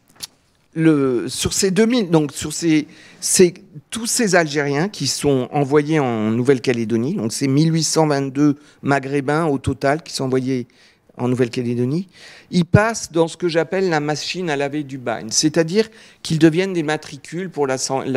le, sur ces deux mille, donc sur ces, ces, tous ces Algériens qui sont envoyés en Nouvelle-Calédonie, donc c'est mille huit cent vingt-deux Maghrébins au total qui sont envoyés en Nouvelle-Calédonie, ils passent dans ce que j'appelle la machine à laver du bagne, c'est-à-dire qu'ils deviennent des matricules pour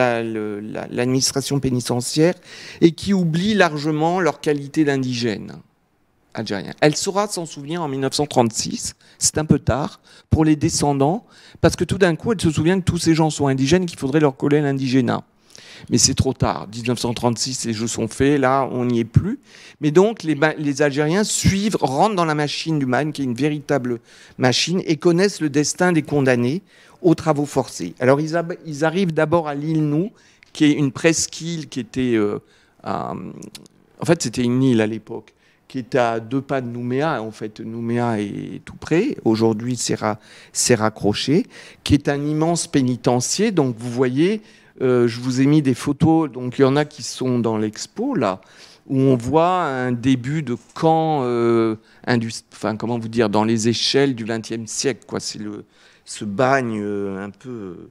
l'administration la, la, pénitentiaire et qui oublient largement leur qualité d'indigène. Algérien. Elle saura s'en souvenir en mille neuf cent trente-six, c'est un peu tard, pour les descendants, parce que tout d'un coup, elle se souvient que tous ces gens sont indigènes et qu'il faudrait leur coller l'indigénat. Mais c'est trop tard. mille neuf cent trente-six, les jeux sont faits, là, on n'y est plus. Mais donc, les, les Algériens suivent, rentrent dans la machine du bagne, qui est une véritable machine, et connaissent le destin des condamnés aux travaux forcés. Alors, ils, ils arrivent d'abord à l'île Nou, qui est une presqu'île qui était... Euh, à, en fait, c'était une île à l'époque, qui est à deux pas de Nouméa. En fait, Nouméa est tout près. Aujourd'hui, c'est raccroché. Qui est un immense pénitencier. Donc, vous voyez, euh, je vous ai mis des photos. Donc, il y en a qui sont dans l'expo, là, où on voit un début de camp, euh, enfin, comment vous dire, dans les échelles du vingtième siècle, quoi. C'est ce bagne euh, un peu... Euh,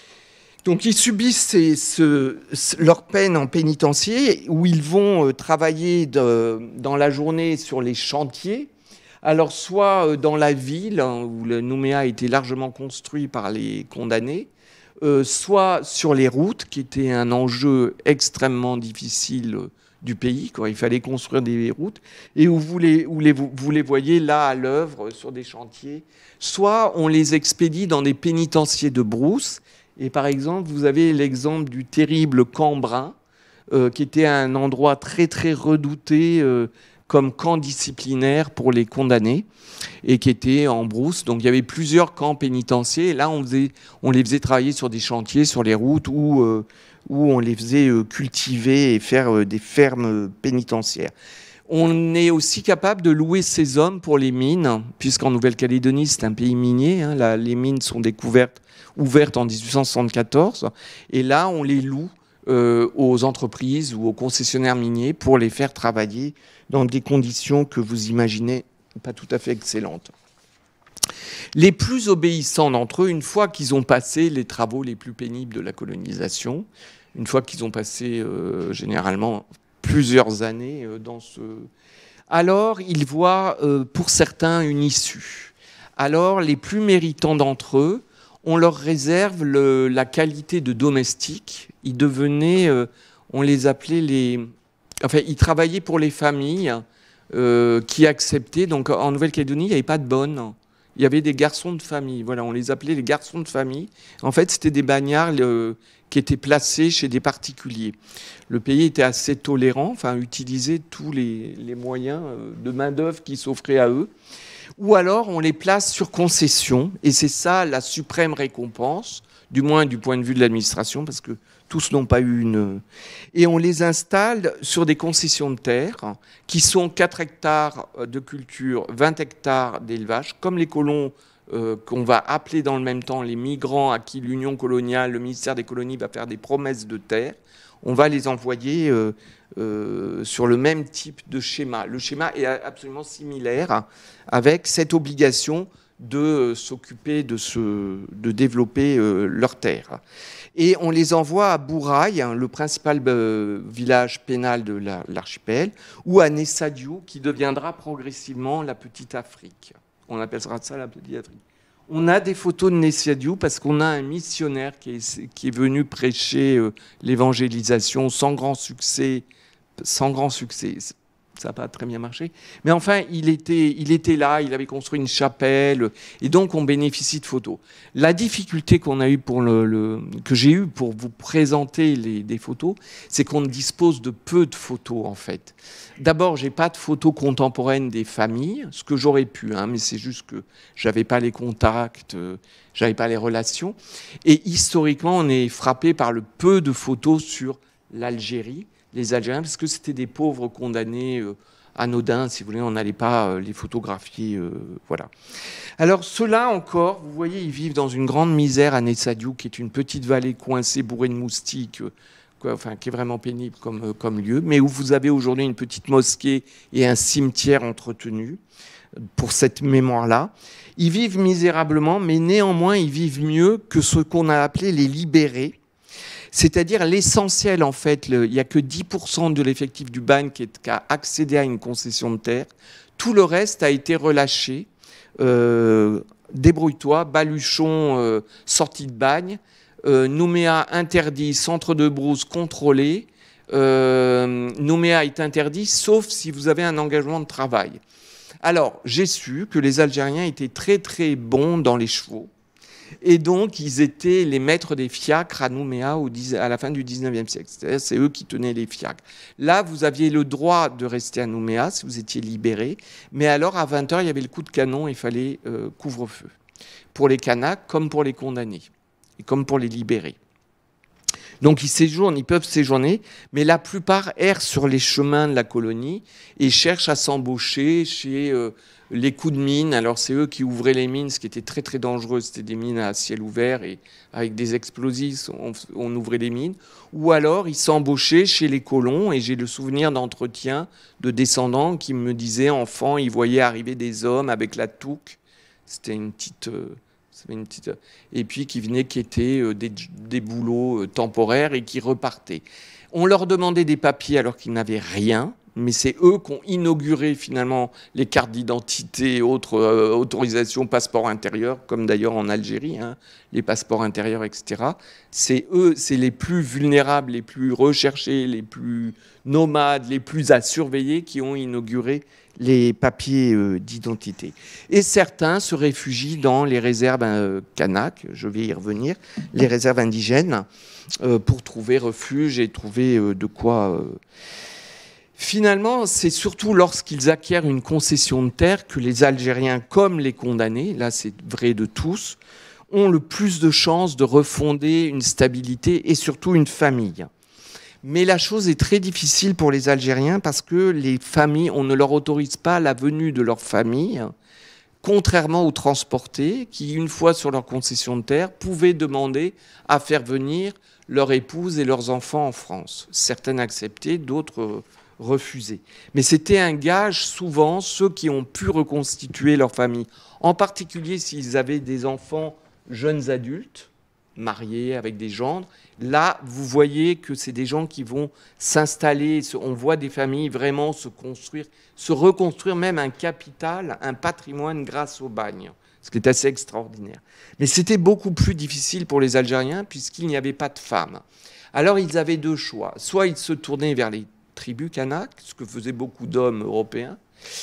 Donc ils subissent ces, ce, leur peine en pénitencier où ils vont travailler de, dans la journée sur les chantiers. Alors soit dans la ville hein, où le Nouméa a été largement construit par les condamnés, euh, soit sur les routes qui était un enjeu extrêmement difficile du pays, quand il fallait construire des routes, et où vous les, où les, vous les voyez là à l'œuvre sur des chantiers. Soit on les expédie dans des pénitenciers de brousse. Et par exemple, vous avez l'exemple du terrible Cambrin, euh, qui était un endroit très très redouté euh, comme camp disciplinaire pour les condamnés, et qui était en brousse. Donc il y avait plusieurs camps pénitentiaires. Et là, on, faisait, on les faisait travailler sur des chantiers, sur les routes, où, euh, où on les faisait euh, cultiver et faire euh, des fermes pénitentiaires. On est aussi capable de louer ces hommes pour les mines, puisqu'en Nouvelle-Calédonie, c'est un pays minier. Hein, là, les mines sont découvertes, ouvertes en mille huit cent soixante-quatorze. Et là, on les loue euh, aux entreprises ou aux concessionnaires miniers pour les faire travailler dans des conditions que vous imaginez pas tout à fait excellentes. Les plus obéissants d'entre eux, une fois qu'ils ont passé les travaux les plus pénibles de la colonisation, une fois qu'ils ont passé euh, généralement plusieurs années dans ce... Alors, ils voient euh, pour certains une issue. Alors, les plus méritants d'entre eux, on leur réserve le, la qualité de domestique. Ils devenaient, euh, on les appelait les... Enfin, ils travaillaient pour les familles euh, qui acceptaient. Donc, en Nouvelle-Calédonie, il n'y avait pas de bonnes. Il y avait des garçons de famille. Voilà, on les appelait les garçons de famille. En fait, c'était des bagnards euh, qui étaient placés chez des particuliers. Le pays était assez tolérant, enfin, utilisait tous les, les moyens de main-d'œuvre qui s'offraient à eux. Ou alors, on les place sur concession, et c'est ça la suprême récompense, du moins du point de vue de l'administration, parce que tous n'ont pas eu une... Et on les installe sur des concessions de terre, qui sont quatre hectares de culture, vingt hectares d'élevage, comme les colons euh, qu'on va appeler dans le même temps les migrants à qui l'Union coloniale, le ministère des colonies va faire des promesses de terre. On va les envoyer euh, euh, sur le même type de schéma. Le schéma est absolument similaire, avec cette obligation de euh, s'occuper, de, se, de développer euh, leurs terres. Et on les envoie à Bourail, hein, le principal euh, village pénal de l'archipel, ou à Nessadio, qui deviendra progressivement la Petite Afrique. On appellera ça la Petite Afrique. On a des photos de Nessiadiou parce qu'on a un missionnaire qui est, qui est venu prêcher euh, l'évangélisation sans grand succès, sans grand succès. Ça n'a pas très bien marché. Mais enfin, il était, il était là, il avait construit une chapelle, et donc on bénéficie de photos. La difficulté qu'on a eu pour le, le, que j'ai eue pour vous présenter les, des photos, c'est qu'on dispose de peu de photos, en fait. D'abord, j'ai pas de photos contemporaines des familles, ce que j'aurais pu, hein, mais c'est juste que j'avais pas les contacts, euh, j'avais pas les relations. Et historiquement, on est frappé par le peu de photos sur l'Algérie, les Algériens, parce que c'était des pauvres condamnés euh, anodins, si vous voulez, on n'allait pas euh, les photographier, euh, voilà. Alors ceux-là encore, vous voyez, ils vivent dans une grande misère à Nessiadiou, qui est une petite vallée coincée, bourrée de moustiques, euh, quoi, enfin, qui est vraiment pénible comme, euh, comme lieu, mais où vous avez aujourd'hui une petite mosquée et un cimetière entretenu pour cette mémoire-là. Ils vivent misérablement, mais néanmoins, ils vivent mieux que ce qu'on a appelé les libérés. C'est-à-dire l'essentiel, en fait, le, il n'y a que dix pour cent de l'effectif du bagne qui, est, qui a accédé à une concession de terre. Tout le reste a été relâché. Euh, débrouille-toi, Baluchon, euh, sortie de bagne. Euh, Nouméa interdit, centre de brousse contrôlé. Euh, Nouméa est interdit, sauf si vous avez un engagement de travail. Alors, j'ai su que les Algériens étaient très très bons dans les chevaux. Et donc, ils étaient les maîtres des fiacres à Nouméa au, à la fin du dix-neuvième siècle. C'est-à-dire, c'est eux qui tenaient les fiacres. Là, vous aviez le droit de rester à Nouméa si vous étiez libéré. Mais alors, à vingt heures, il y avait le coup de canon et il fallait euh, couvre-feu. Pour les Kanaks, comme pour les condamnés. Et comme pour les libérés. Donc, ils séjournent, ils peuvent séjourner, mais la plupart errent sur les chemins de la colonie et cherchent à s'embaucher chez... Euh, les coups de mine, alors c'est eux qui ouvraient les mines, ce qui était très très dangereux, c'était des mines à ciel ouvert et avec des explosifs, on, on ouvrait les mines. Ou alors ils s'embauchaient chez les colons et j'ai le souvenir d'entretiens de descendants qui me disaient, enfant, ils voyaient arriver des hommes avec la touque, c'était une petite... Euh, une petite et puis qui venaient quêter euh, des, des boulots euh, temporaires et qui repartaient. On leur demandait des papiers alors qu'ils n'avaient rien. Mais c'est eux qui ont inauguré finalement les cartes d'identité et autres euh, autorisations, passeports intérieurs, comme d'ailleurs en Algérie, hein, les passeports intérieurs, et cetera. C'est eux, c'est les plus vulnérables, les plus recherchés, les plus nomades, les plus à surveiller qui ont inauguré les papiers euh, d'identité. Et certains se réfugient dans les réserves euh, kanaks, je vais y revenir, les réserves indigènes, euh, pour trouver refuge et trouver euh, de quoi... Euh, Finalement, c'est surtout lorsqu'ils acquièrent une concession de terre que les Algériens, comme les condamnés, là c'est vrai de tous, ont le plus de chances de refonder une stabilité et surtout une famille. Mais la chose est très difficile pour les Algériens parce que les familles, on ne leur autorise pas la venue de leur famille, contrairement aux transportés qui, une fois sur leur concession de terre, pouvaient demander à faire venir leur épouse et leurs enfants en France. Certaines acceptaient, d'autres refusés. Mais c'était un gage, souvent, ceux qui ont pu reconstituer leur famille, en particulier s'ils avaient des enfants jeunes adultes, mariés avec des gendres. Là, vous voyez que c'est des gens qui vont s'installer, on voit des familles vraiment se construire, se reconstruire même un capital, un patrimoine grâce au bagne, ce qui est assez extraordinaire. Mais c'était beaucoup plus difficile pour les Algériens puisqu'il n'y avait pas de femmes. Alors ils avaient deux choix. Soit ils se tournaient vers les tribus kanak, ce que faisaient beaucoup d'hommes européens,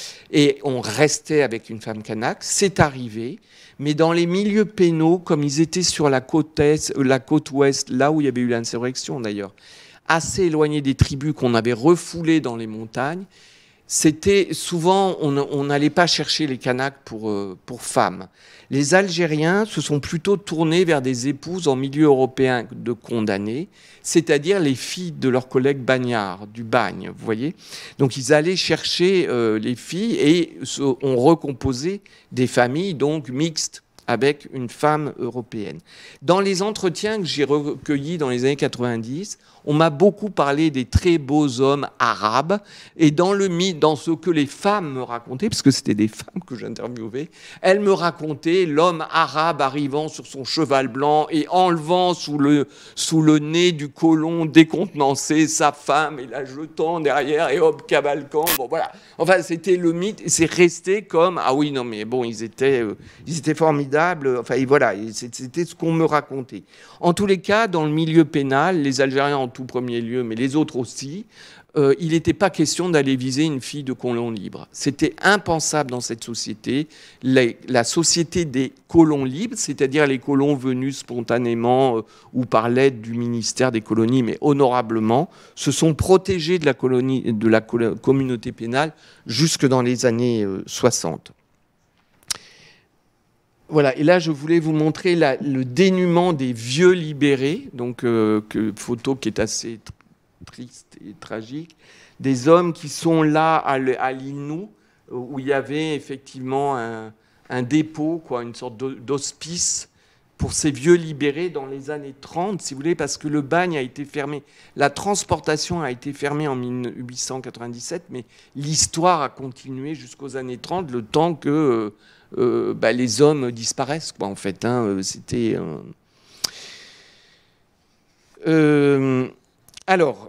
et on restait avec une femme kanak. C'est arrivé, mais dans les milieux pénaux, comme ils étaient sur la côte est, la côte ouest, là où il y avait eu l'insurrection d'ailleurs, assez éloignés des tribus qu'on avait refoulées dans les montagnes, c'était souvent, on n'allait pas chercher les Kanaks pour, euh, pour femmes. Les Algériens se sont plutôt tournés vers des épouses en milieu européen de condamnés, c'est-à-dire les filles de leurs collègues bagnards, du bagne, vous voyez. Donc ils allaient chercher euh, les filles et ont recomposé des familles donc mixtes avec une femme européenne. Dans les entretiens que j'ai recueillis dans les années quatre-vingt-dix, on m'a beaucoup parlé des très beaux hommes arabes, et dans, le, dans ce que les femmes me racontaient, parce que c'était des femmes que j'interviewais, elles me racontaient l'homme arabe arrivant sur son cheval blanc et enlevant sous le, sous le nez du colon décontenancé sa femme et la jetant derrière et hop, cavalcant. Bon, voilà. Enfin, c'était le mythe, et c'est resté comme, ah oui, non, mais bon, ils étaient, euh, ils étaient formidables. formidable. Enfin, et voilà, c'était ce qu'on me racontait. En tous les cas, dans le milieu pénal, les Algériens en tout premier lieu, mais les autres aussi, euh, il n'était pas question d'aller viser une fille de colon libre. C'était impensable dans cette société. Les, la société des colons libres, c'est-à-dire les colons venus spontanément euh, ou par l'aide du ministère des colonies, mais honorablement, se sont protégés de la, colonie, de la communauté pénale jusque dans les années euh, soixante. Voilà, et là je voulais vous montrer la, le dénuement des vieux libérés, donc euh, que, photo qui est assez triste et tragique, des hommes qui sont là à l'île Nou, où il y avait effectivement un, un dépôt, quoi, une sorte d'hospice pour ces vieux libérés dans les années trente, si vous voulez, parce que le bagne a été fermé. La transportation a été fermée en mille huit cent quatre-vingt-dix-sept, mais l'histoire a continué jusqu'aux années trente, le temps que euh, euh, bah, les hommes disparaissent, quoi, en fait. Hein, c'était... Euh... Euh, alors...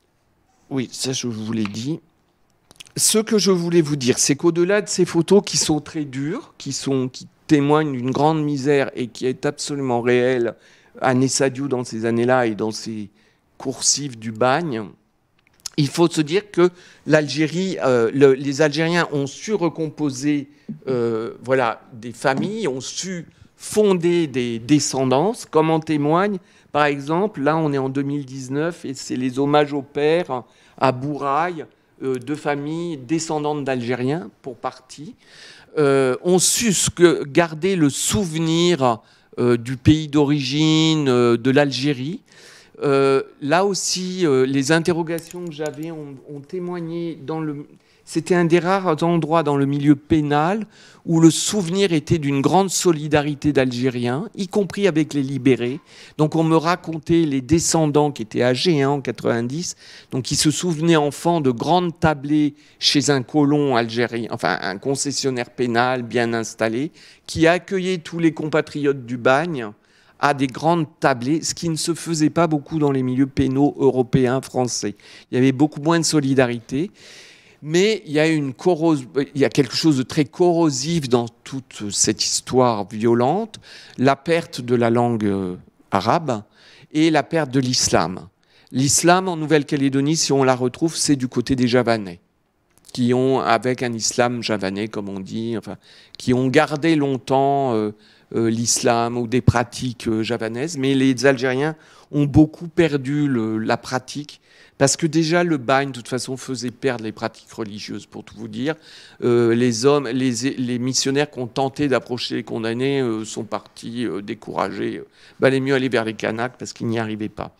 Oui, ça je vous l'ai dit. Ce que je voulais vous dire, c'est qu'au-delà de ces photos qui sont très dures, qui, sont, qui témoignent d'une grande misère et qui est absolument réelle à Nessadiou dans ces années-là et dans ces coursifs du bagne, il faut se dire que l'Algérie, euh, le, les Algériens ont su recomposer euh, voilà, des familles, ont su fonder des descendances, comme en témoigne. Par exemple, là, on est en deux mille dix-neuf et c'est les hommages au père à Bourail, euh, de familles descendantes d'Algériens, pour partie, euh, ont su que garder le souvenir euh, du pays d'origine, euh, de l'Algérie. Euh, là aussi, euh, les interrogations que j'avais ont, ont témoigné dans le... C'était un des rares endroits dans le milieu pénal où le souvenir était d'une grande solidarité d'Algériens, y compris avec les libérés. Donc on me racontait les descendants qui étaient âgés hein, en quatre-vingt-dix, donc qui se souvenaient enfants de grandes tablées chez un colon algérien, enfin un concessionnaire pénal bien installé, qui accueillait tous les compatriotes du bagne à des grandes tablées, ce qui ne se faisait pas beaucoup dans les milieux pénaux européens, français. Il y avait beaucoup moins de solidarité. Mais il y, a une corros... il y a quelque chose de très corrosif dans toute cette histoire violente, la perte de la langue arabe et la perte de l'islam. L'islam en Nouvelle-Calédonie, si on la retrouve, c'est du côté des Javanais, qui ont, avec un islam javanais, comme on dit, enfin, qui ont gardé longtemps euh, euh, l'islam ou des pratiques euh, javanaises, mais les Algériens ont beaucoup perdu le, la pratique. Parce que déjà, le bagne, de toute façon, faisait perdre les pratiques religieuses, pour tout vous dire. Euh, les hommes, les, les missionnaires qui ont tenté d'approcher les condamnés euh, sont partis euh, découragés. Il valait mieux aller vers les Kanaks parce qu'ils n'y arrivaient pas.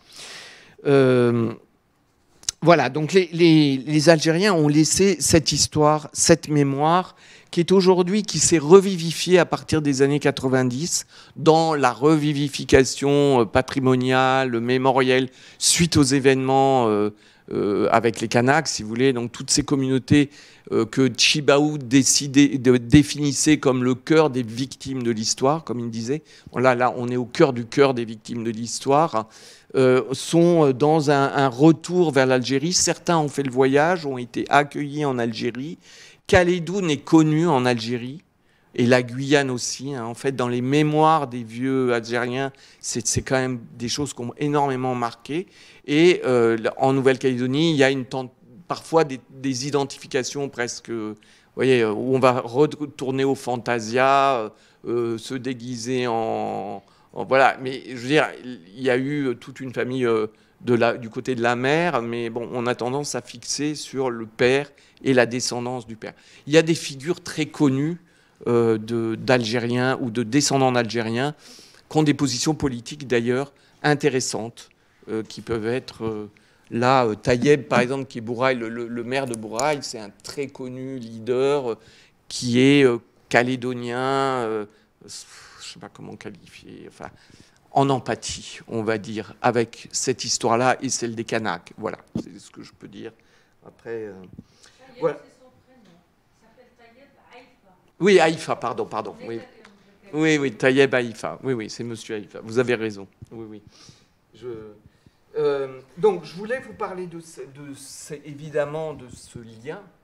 Euh, voilà, donc les, les, les Algériens ont laissé cette histoire, cette mémoire, qui est aujourd'hui, qui s'est revivifiée à partir des années quatre-vingt-dix, dans la revivification patrimoniale, mémorielle, suite aux événements euh, euh, avec les Kanaks, si vous voulez, donc toutes ces communautés euh, que Tchibaou décidait, de, définissait comme le cœur des victimes de l'histoire, comme il disait. Bon, là, là, on est au cœur du cœur des victimes de l'histoire. Euh, sont dans un, un retour vers l'Algérie. Certains ont fait le voyage, ont été accueillis en Algérie. Calédoune est connue en Algérie, et la Guyane aussi. Hein. En fait, dans les mémoires des vieux Algériens, c'est quand même des choses qui ont énormément marqué. Et euh, en Nouvelle-Calédonie, il y a une tente, parfois des, des identifications presque, vous voyez, où on va retourner au Fantasia, euh, se déguiser en, en... Voilà, mais je veux dire, il y a eu toute une famille... Euh, De la, du côté de la mère, mais bon, on a tendance à fixer sur le père et la descendance du père. Il y a des figures très connues euh, d'Algériens ou de descendants d'Algériens qui ont des positions politiques d'ailleurs intéressantes, euh, qui peuvent être euh, là, euh, Tayeb par exemple, qui est Bourail, le, le, le maire de Bourail, c'est un très connu leader euh, qui est euh, calédonien, euh, je ne sais pas comment qualifier, enfin... en empathie, on va dire, avec cette histoire-là et celle des Kanaks. Voilà, c'est ce que je peux dire. Après, euh, Tayeb, voilà. C'est son prénom. Il s'appelle Tayeb Haïfa. Oui, Haïfa, pardon, pardon. Oui, oui, oui, Tayeb Haïfa. Oui, oui, c'est Monsieur Haïfa. Vous avez raison. Oui, oui. Je, euh, donc, je voulais vous parler de, ce, de ce, évidemment de ce lien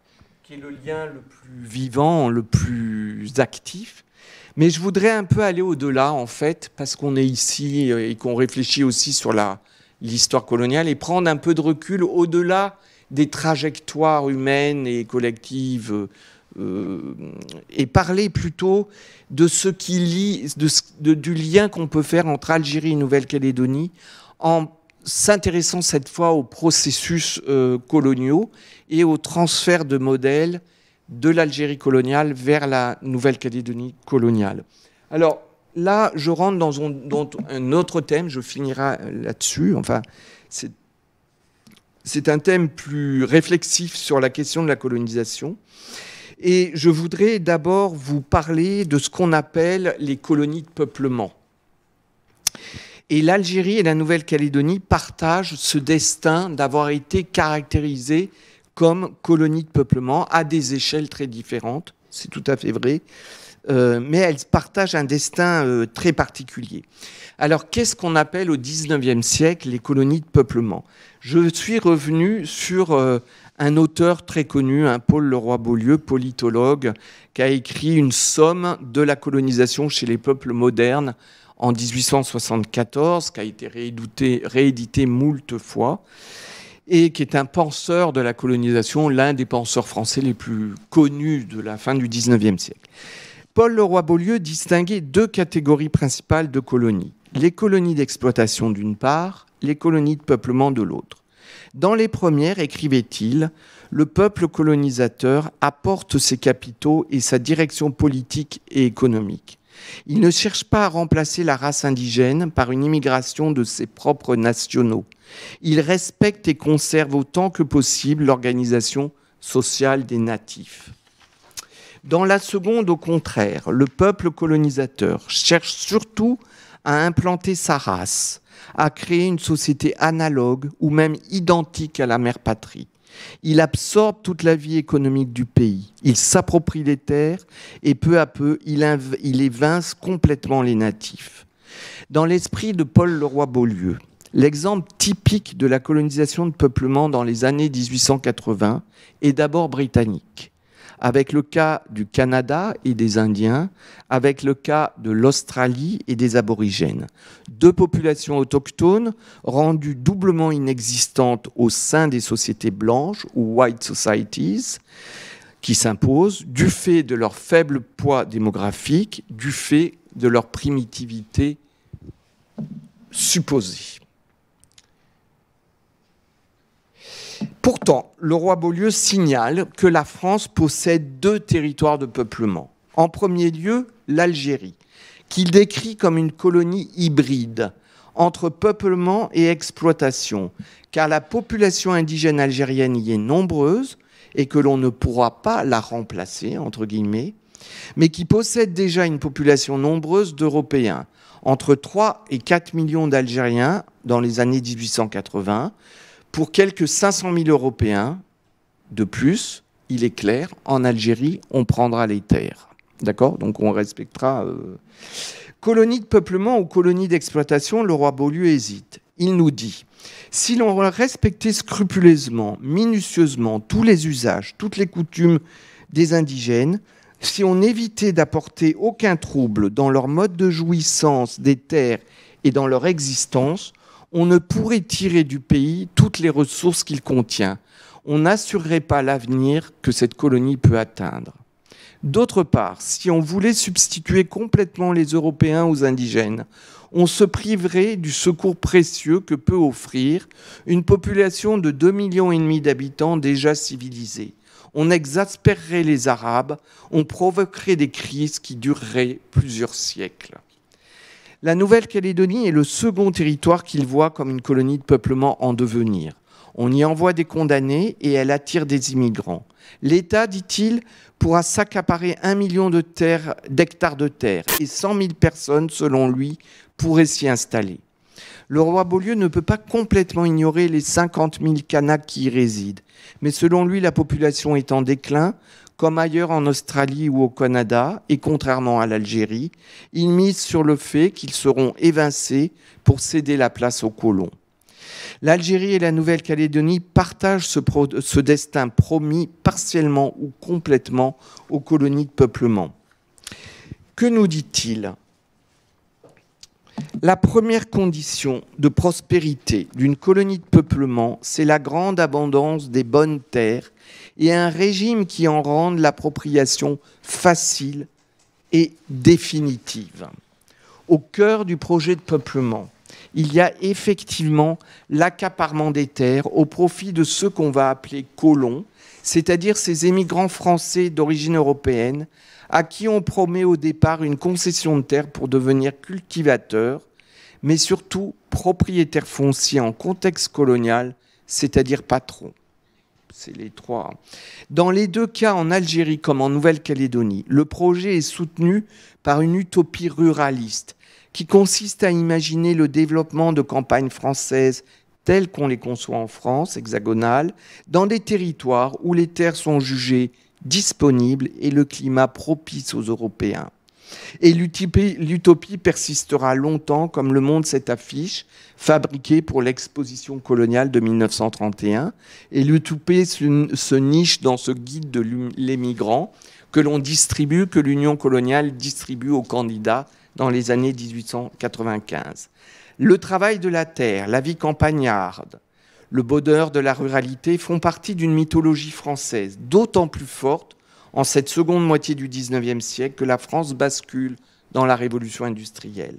qui est le lien le plus vivant, le plus actif. Mais je voudrais un peu aller au-delà, en fait, parce qu'on est ici et qu'on réfléchit aussi sur la, l'histoire coloniale, et prendre un peu de recul au-delà des trajectoires humaines et collectives, euh, et parler plutôt de ce qui lie, de, de, du lien qu'on peut faire entre Algérie et Nouvelle-Calédonie, en s'intéressant cette fois aux processus euh, coloniaux et au transfert de modèles de l'Algérie coloniale vers la Nouvelle-Calédonie coloniale. Alors là, je rentre dans un, dans un autre thème, je finirai là-dessus. Enfin, c'est, c'est un thème plus réflexif sur la question de la colonisation. Et je voudrais d'abord vous parler de ce qu'on appelle les colonies de peuplement. Et l'Algérie et la Nouvelle-Calédonie partagent ce destin d'avoir été caractérisées comme colonies de peuplement à des échelles très différentes, c'est tout à fait vrai, euh, mais elles partagent un destin euh, très particulier. Alors, qu'est-ce qu'on appelle au dix-neuvième siècle les colonies de peuplement? Je suis revenu sur euh, un auteur très connu, hein, Paul Leroy-Beaulieu, politologue, qui a écrit une somme de la colonisation chez les peuples modernes en dix-huit cent soixante-quatorze, qui a été réédité, réédité moult fois, et qui est un penseur de la colonisation, l'un des penseurs français les plus connus de la fin du dix-neuvième siècle. Paul Leroy-Beaulieu distinguait deux catégories principales de colonies. Les colonies d'exploitation d'une part, les colonies de peuplement de l'autre. Dans les premières, écrivait-il, le peuple colonisateur apporte ses capitaux et sa direction politique et économique. Il ne cherche pas à remplacer la race indigène par une immigration de ses propres nationaux. Il respecte et conserve autant que possible l'organisation sociale des natifs. Dans la seconde, au contraire, le peuple colonisateur cherche surtout à implanter sa race, à créer une société analogue ou même identique à la mère patrie. Il absorbe toute la vie économique du pays, il s'approprie les terres et peu à peu, il, inv- il évince complètement les natifs. Dans l'esprit de Paul Leroy-Beaulieu, l'exemple typique de la colonisation de peuplement dans les années dix-huit cent quatre-vingts est d'abord britannique, avec le cas du Canada et des Indiens, avec le cas de l'Australie et des aborigènes. Deux populations autochtones rendues doublement inexistantes au sein des sociétés blanches ou white societies qui s'imposent du fait de leur faible poids démographique, du fait de leur primitivité supposée. Pourtant, Leroy-Beaulieu signale que la France possède deux territoires de peuplement. En premier lieu, l'Algérie, qu'il décrit comme une colonie hybride entre peuplement et exploitation, car la population indigène algérienne y est nombreuse et que l'on ne pourra pas la remplacer, entre guillemets, mais qui possède déjà une population nombreuse d'Européens, entre trois et quatre millions d'Algériens dans les années dix-huit cent quatre-vingts, pour quelques cinq cent mille Européens de plus. Il est clair, en Algérie, on prendra les terres. D'accord? Donc on respectera... Euh... Colonie de peuplement ou colonie d'exploitation, Leroy-Beaulieu hésite. Il nous dit, si l'on respectait scrupuleusement, minutieusement, tous les usages, toutes les coutumes des indigènes, si on évitait d'apporter aucun trouble dans leur mode de jouissance des terres et dans leur existence, on ne pourrait tirer du pays toutes les ressources qu'il contient. On n'assurerait pas l'avenir que cette colonie peut atteindre. D'autre part, si on voulait substituer complètement les Européens aux indigènes, on se priverait du secours précieux que peut offrir une population de deux millions et demi d'habitants déjà civilisés. On exaspérerait les Arabes, on provoquerait des crises qui dureraient plusieurs siècles. La Nouvelle-Calédonie est le second territoire qu'il voit comme une colonie de peuplement en devenir. On y envoie des condamnés et elle attire des immigrants. L'État, dit-il, pourra s'accaparer un million de terres, d'hectares de terre et cent mille personnes, selon lui, pourraient s'y installer. Leroy-Beaulieu ne peut pas complètement ignorer les cinquante mille Kanaks qui y résident, mais selon lui, la population est en déclin, comme ailleurs en Australie ou au Canada, et contrairement à l'Algérie, il mise sur le fait qu'ils seront évincés pour céder la place aux colons. L'Algérie et la Nouvelle-Calédonie partagent ce, ce destin promis partiellement ou complètement aux colonies de peuplement. Que nous dit-il ? La première condition de prospérité d'une colonie de peuplement, c'est la grande abondance des bonnes terres et un régime qui en rende l'appropriation facile et définitive. Au cœur du projet de peuplement, il y a effectivement l'accaparement des terres au profit de ceux qu'on va appeler colons, c'est-à-dire ces émigrants français d'origine européenne à qui on promet au départ une concession de terre pour devenir cultivateurs, mais surtout propriétaires fonciers en contexte colonial, c'est-à-dire patrons. C'est les trois. Dans les deux cas, en Algérie comme en Nouvelle-Calédonie, le projet est soutenu par une utopie ruraliste qui consiste à imaginer le développement de campagnes françaises telles qu'on les conçoit en France, hexagonales, dans des territoires où les terres sont jugées disponibles et le climat propice aux Européens. Et l'utopie persistera longtemps, comme le montre cette affiche, fabriquée pour l'exposition coloniale de mille neuf cent trente et un. Et l'utopie se niche dans ce guide de l'émigrant que l'on distribue, que l'Union coloniale distribue aux candidats dans les années mille huit cent quatre-vingt-quinze. Le travail de la terre, la vie campagnarde, le bonheur de la ruralité font partie d'une mythologie française, d'autant plus forte en cette seconde moitié du dix-neuvième siècle que la France bascule dans la révolution industrielle.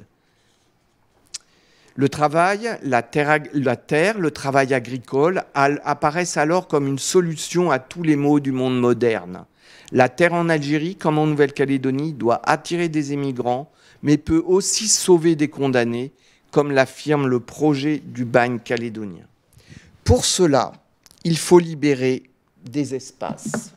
Le travail, la terre, la terre, le travail agricole apparaissent alors comme une solution à tous les maux du monde moderne. La terre en Algérie, comme en Nouvelle-Calédonie, doit attirer des émigrants, mais peut aussi sauver des condamnés, comme l'affirme le projet du bagne calédonien. Pour cela, il faut libérer des espaces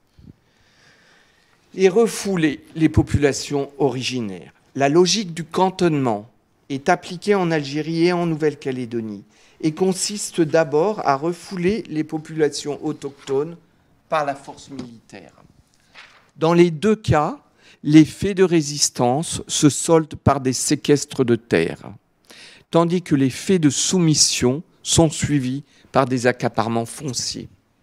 et refouler les populations originaires. La logique du cantonnement est appliquée en Algérie et en Nouvelle-Calédonie et consiste d'abord à refouler les populations autochtones par la force militaire. Dans les deux cas, les faits de résistance se soldent par des séquestres de terres, tandis que les faits de soumission sont suivis par des accaparements fonciers.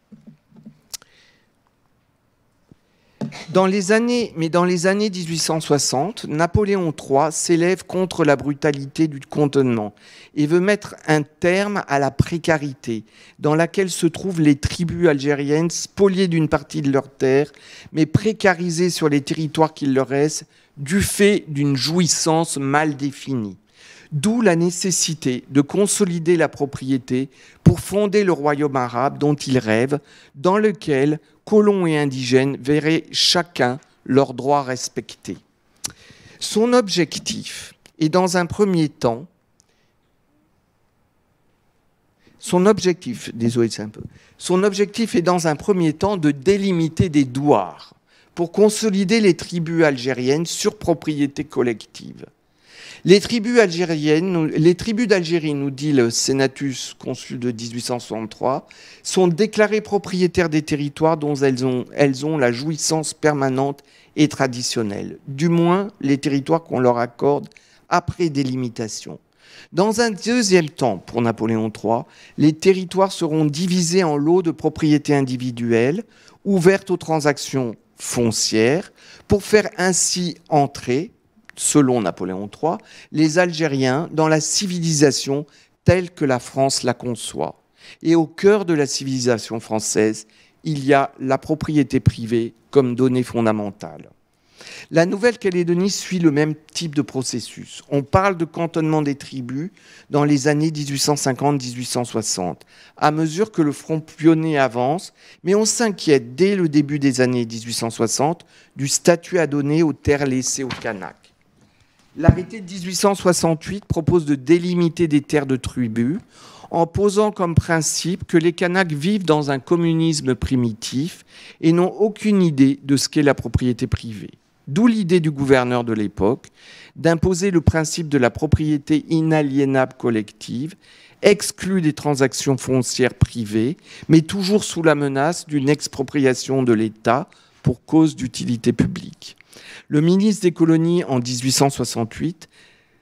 Dans les années, mais dans les années mille huit cent soixante, Napoléon trois s'élève contre la brutalité du cantonnement et veut mettre un terme à la précarité dans laquelle se trouvent les tribus algériennes spoliées d'une partie de leurs terres, mais précarisées sur les territoires qu'il leur reste du fait d'une jouissance mal définie. D'où la nécessité de consolider la propriété pour fonder le royaume arabe dont il rêve, dans lequel colons et indigènes verraient chacun leurs droits respectés. Son objectif est dans un premier temps, son objectif, désolé, c'est un peu, son objectif est dans un premier temps de délimiter des douars pour consolider les tribus algériennes sur propriété collective. Les tribus algériennes, les tribus d'Algérie, nous dit le Senatus consul de mille huit cent soixante-trois, sont déclarées propriétaires des territoires dont elles ont, elles ont la jouissance permanente et traditionnelle, du moins les territoires qu'on leur accorde après délimitation. Dans un deuxième temps, pour Napoléon trois, les territoires seront divisés en lots de propriété individuelle, ouvertes aux transactions foncières, pour faire ainsi entrer, selon Napoléon trois, les Algériens dans la civilisation telle que la France la conçoit. Et au cœur de la civilisation française, il y a la propriété privée comme donnée fondamentale. La Nouvelle-Calédonie suit le même type de processus. On parle de cantonnement des tribus dans les années mille huit cent cinquante à mille huit cent soixante, à mesure que le front pionnier avance, mais on s'inquiète dès le début des années mille huit cent soixante du statut à donner aux terres laissées aux Kanaks. L'arrêté de mille huit cent soixante-huit propose de délimiter des terres de tribus en posant comme principe que les Kanaks vivent dans un communisme primitif et n'ont aucune idée de ce qu'est la propriété privée. D'où l'idée du gouverneur de l'époque d'imposer le principe de la propriété inaliénable collective, exclue des transactions foncières privées, mais toujours sous la menace d'une expropriation de l'État pour cause d'utilité publique. Le ministre des colonies, en mille huit cent soixante-huit,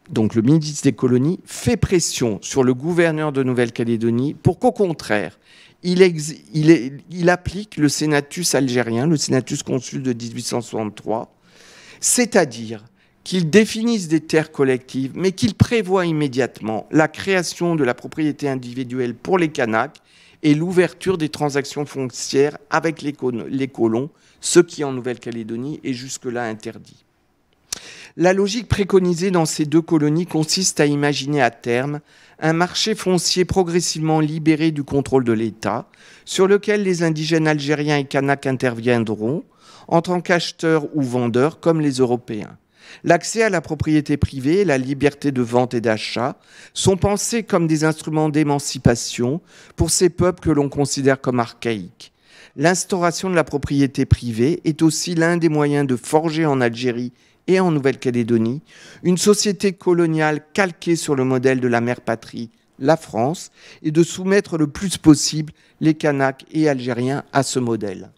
donc le ministre des colonies, fait pression sur le gouverneur de Nouvelle-Calédonie pour qu'au contraire, il, il, il applique le sénatus algérien, le sénatus consul de mille huit cent soixante-trois, c'est-à-dire qu'il définisse des terres collectives, mais qu'il prévoit immédiatement la création de la propriété individuelle pour les Kanaks et l'ouverture des transactions foncières avec les, les colons, ce qui en Nouvelle-Calédonie est jusque-là interdit. La logique préconisée dans ces deux colonies consiste à imaginer à terme un marché foncier progressivement libéré du contrôle de l'État, sur lequel les indigènes algériens et kanaks interviendront en tant qu'acheteurs ou vendeurs comme les Européens. L'accès à la propriété privée et la liberté de vente et d'achat sont pensés comme des instruments d'émancipation pour ces peuples que l'on considère comme archaïques. L'instauration de la propriété privée est aussi l'un des moyens de forger en Algérie et en Nouvelle-Calédonie une société coloniale calquée sur le modèle de la mère patrie, la France, et de soumettre le plus possible les Kanaks et Algériens à ce modèle.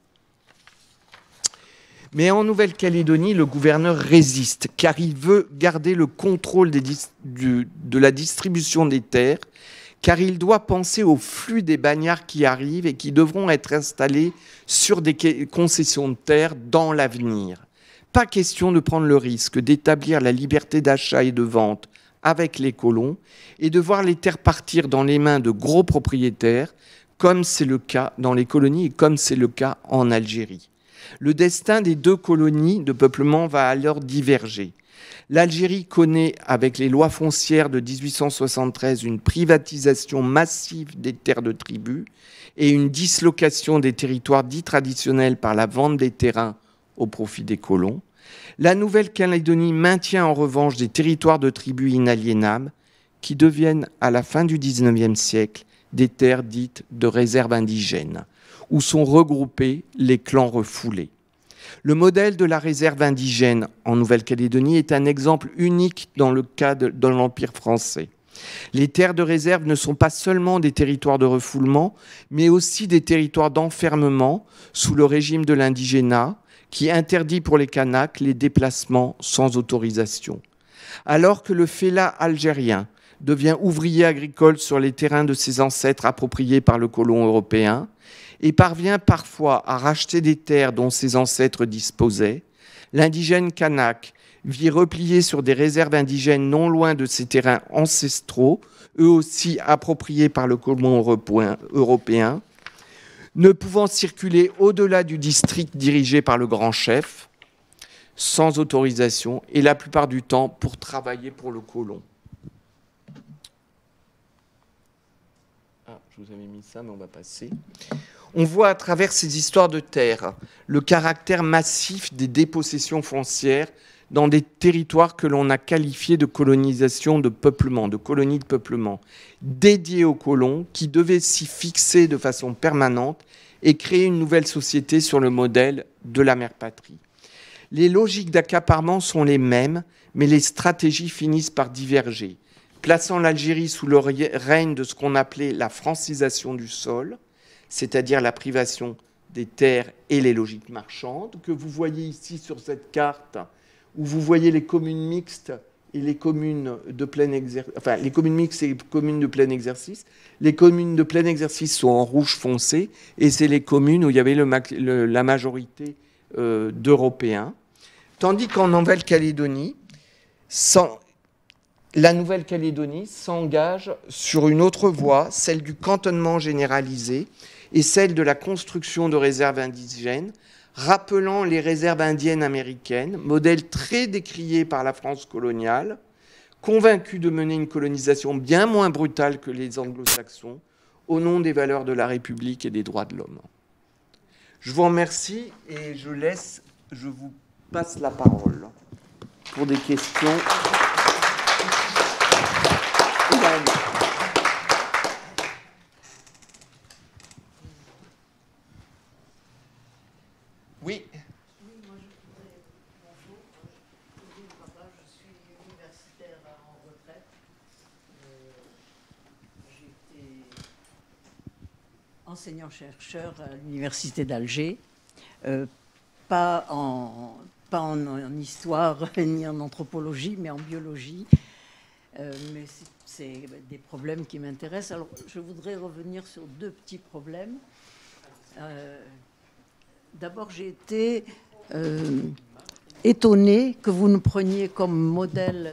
Mais en Nouvelle-Calédonie, le gouverneur résiste, car il veut garder le contrôle des, du, de la distribution des terres, car il doit penser au flux des bagnards qui arrivent et qui devront être installés sur des concessions de terre dans l'avenir. Pas question de prendre le risque d'établir la liberté d'achat et de vente avec les colons et de voir les terres partir dans les mains de gros propriétaires, comme c'est le cas dans les colonies et comme c'est le cas en Algérie. Le destin des deux colonies de peuplement va alors diverger. L'Algérie connaît, avec les lois foncières de mille huit cent soixante-treize, une privatisation massive des terres de tribu et une dislocation des territoires dits traditionnels par la vente des terrains au profit des colons. La Nouvelle-Calédonie maintient en revanche des territoires de tribus inaliénables qui deviennent, à la fin du dix-neuvième siècle, des terres dites de réserve indigène, où sont regroupés les clans refoulés. Le modèle de la réserve indigène en Nouvelle-Calédonie est un exemple unique dans le cas de, de l'Empire français. Les terres de réserve ne sont pas seulement des territoires de refoulement, mais aussi des territoires d'enfermement sous le régime de l'indigénat, qui interdit pour les Kanaks les déplacements sans autorisation. Alors que le fellah algérien devient ouvrier agricole sur les terrains de ses ancêtres appropriés par le colon européen et parvient parfois à racheter des terres dont ses ancêtres disposaient, l'indigène kanak vit replié sur des réserves indigènes non loin de ses terrains ancestraux, eux aussi appropriés par le colon européen, ne pouvant circuler au-delà du district dirigé par le grand chef, sans autorisation, et la plupart du temps pour travailler pour le colon. Ah, je vous avais mis ça, mais on va passer. On voit à travers ces histoires de terre le caractère massif des dépossessions foncières dans des territoires que l'on a qualifiés de colonisation de peuplement, de colonies de peuplement, dédiées aux colons qui devaient s'y fixer de façon permanente et créer une nouvelle société sur le modèle de la mère patrie. Les logiques d'accaparement sont les mêmes, mais les stratégies finissent par diverger, plaçant l'Algérie sous le règne de ce qu'on appelait la francisation du sol, c'est-à-dire la privation des terres et les logiques marchandes, que vous voyez ici sur cette carte, où vous voyez les communes mixtes et les communes de plein exercice, enfin les communes mixtes et les communes de plein exercice. Les communes de plein exercice sont en rouge foncé et c'est les communes où il y avait le, le, la majorité euh, d'Européens. Tandis qu'en Nouvelle-Calédonie, la Nouvelle-Calédonie s'engage sur une autre voie, celle du cantonnement généralisé et celle de la construction de réserves indigènes, rappelant les réserves indiennes américaines, modèle très décrié par la France coloniale, convaincue de mener une colonisation bien moins brutale que les anglo-saxons, au nom des valeurs de la République et des droits de l'homme. Je vous remercie et je laisse, je vous passe la parole pour des questions. Oui. Oui, moi je voudrais, bonjour, je suis papa, je suis universitaire en retraite. Euh, J'ai été enseignant-chercheur à l'université d'Alger, euh, pas, en, pas en, en histoire ni en anthropologie, mais en biologie. euh, mais c'est des problèmes qui m'intéressent. Alors, je voudrais revenir sur deux petits problèmes. Euh, D'abord, j'ai été euh, étonnée que vous nous preniez comme modèle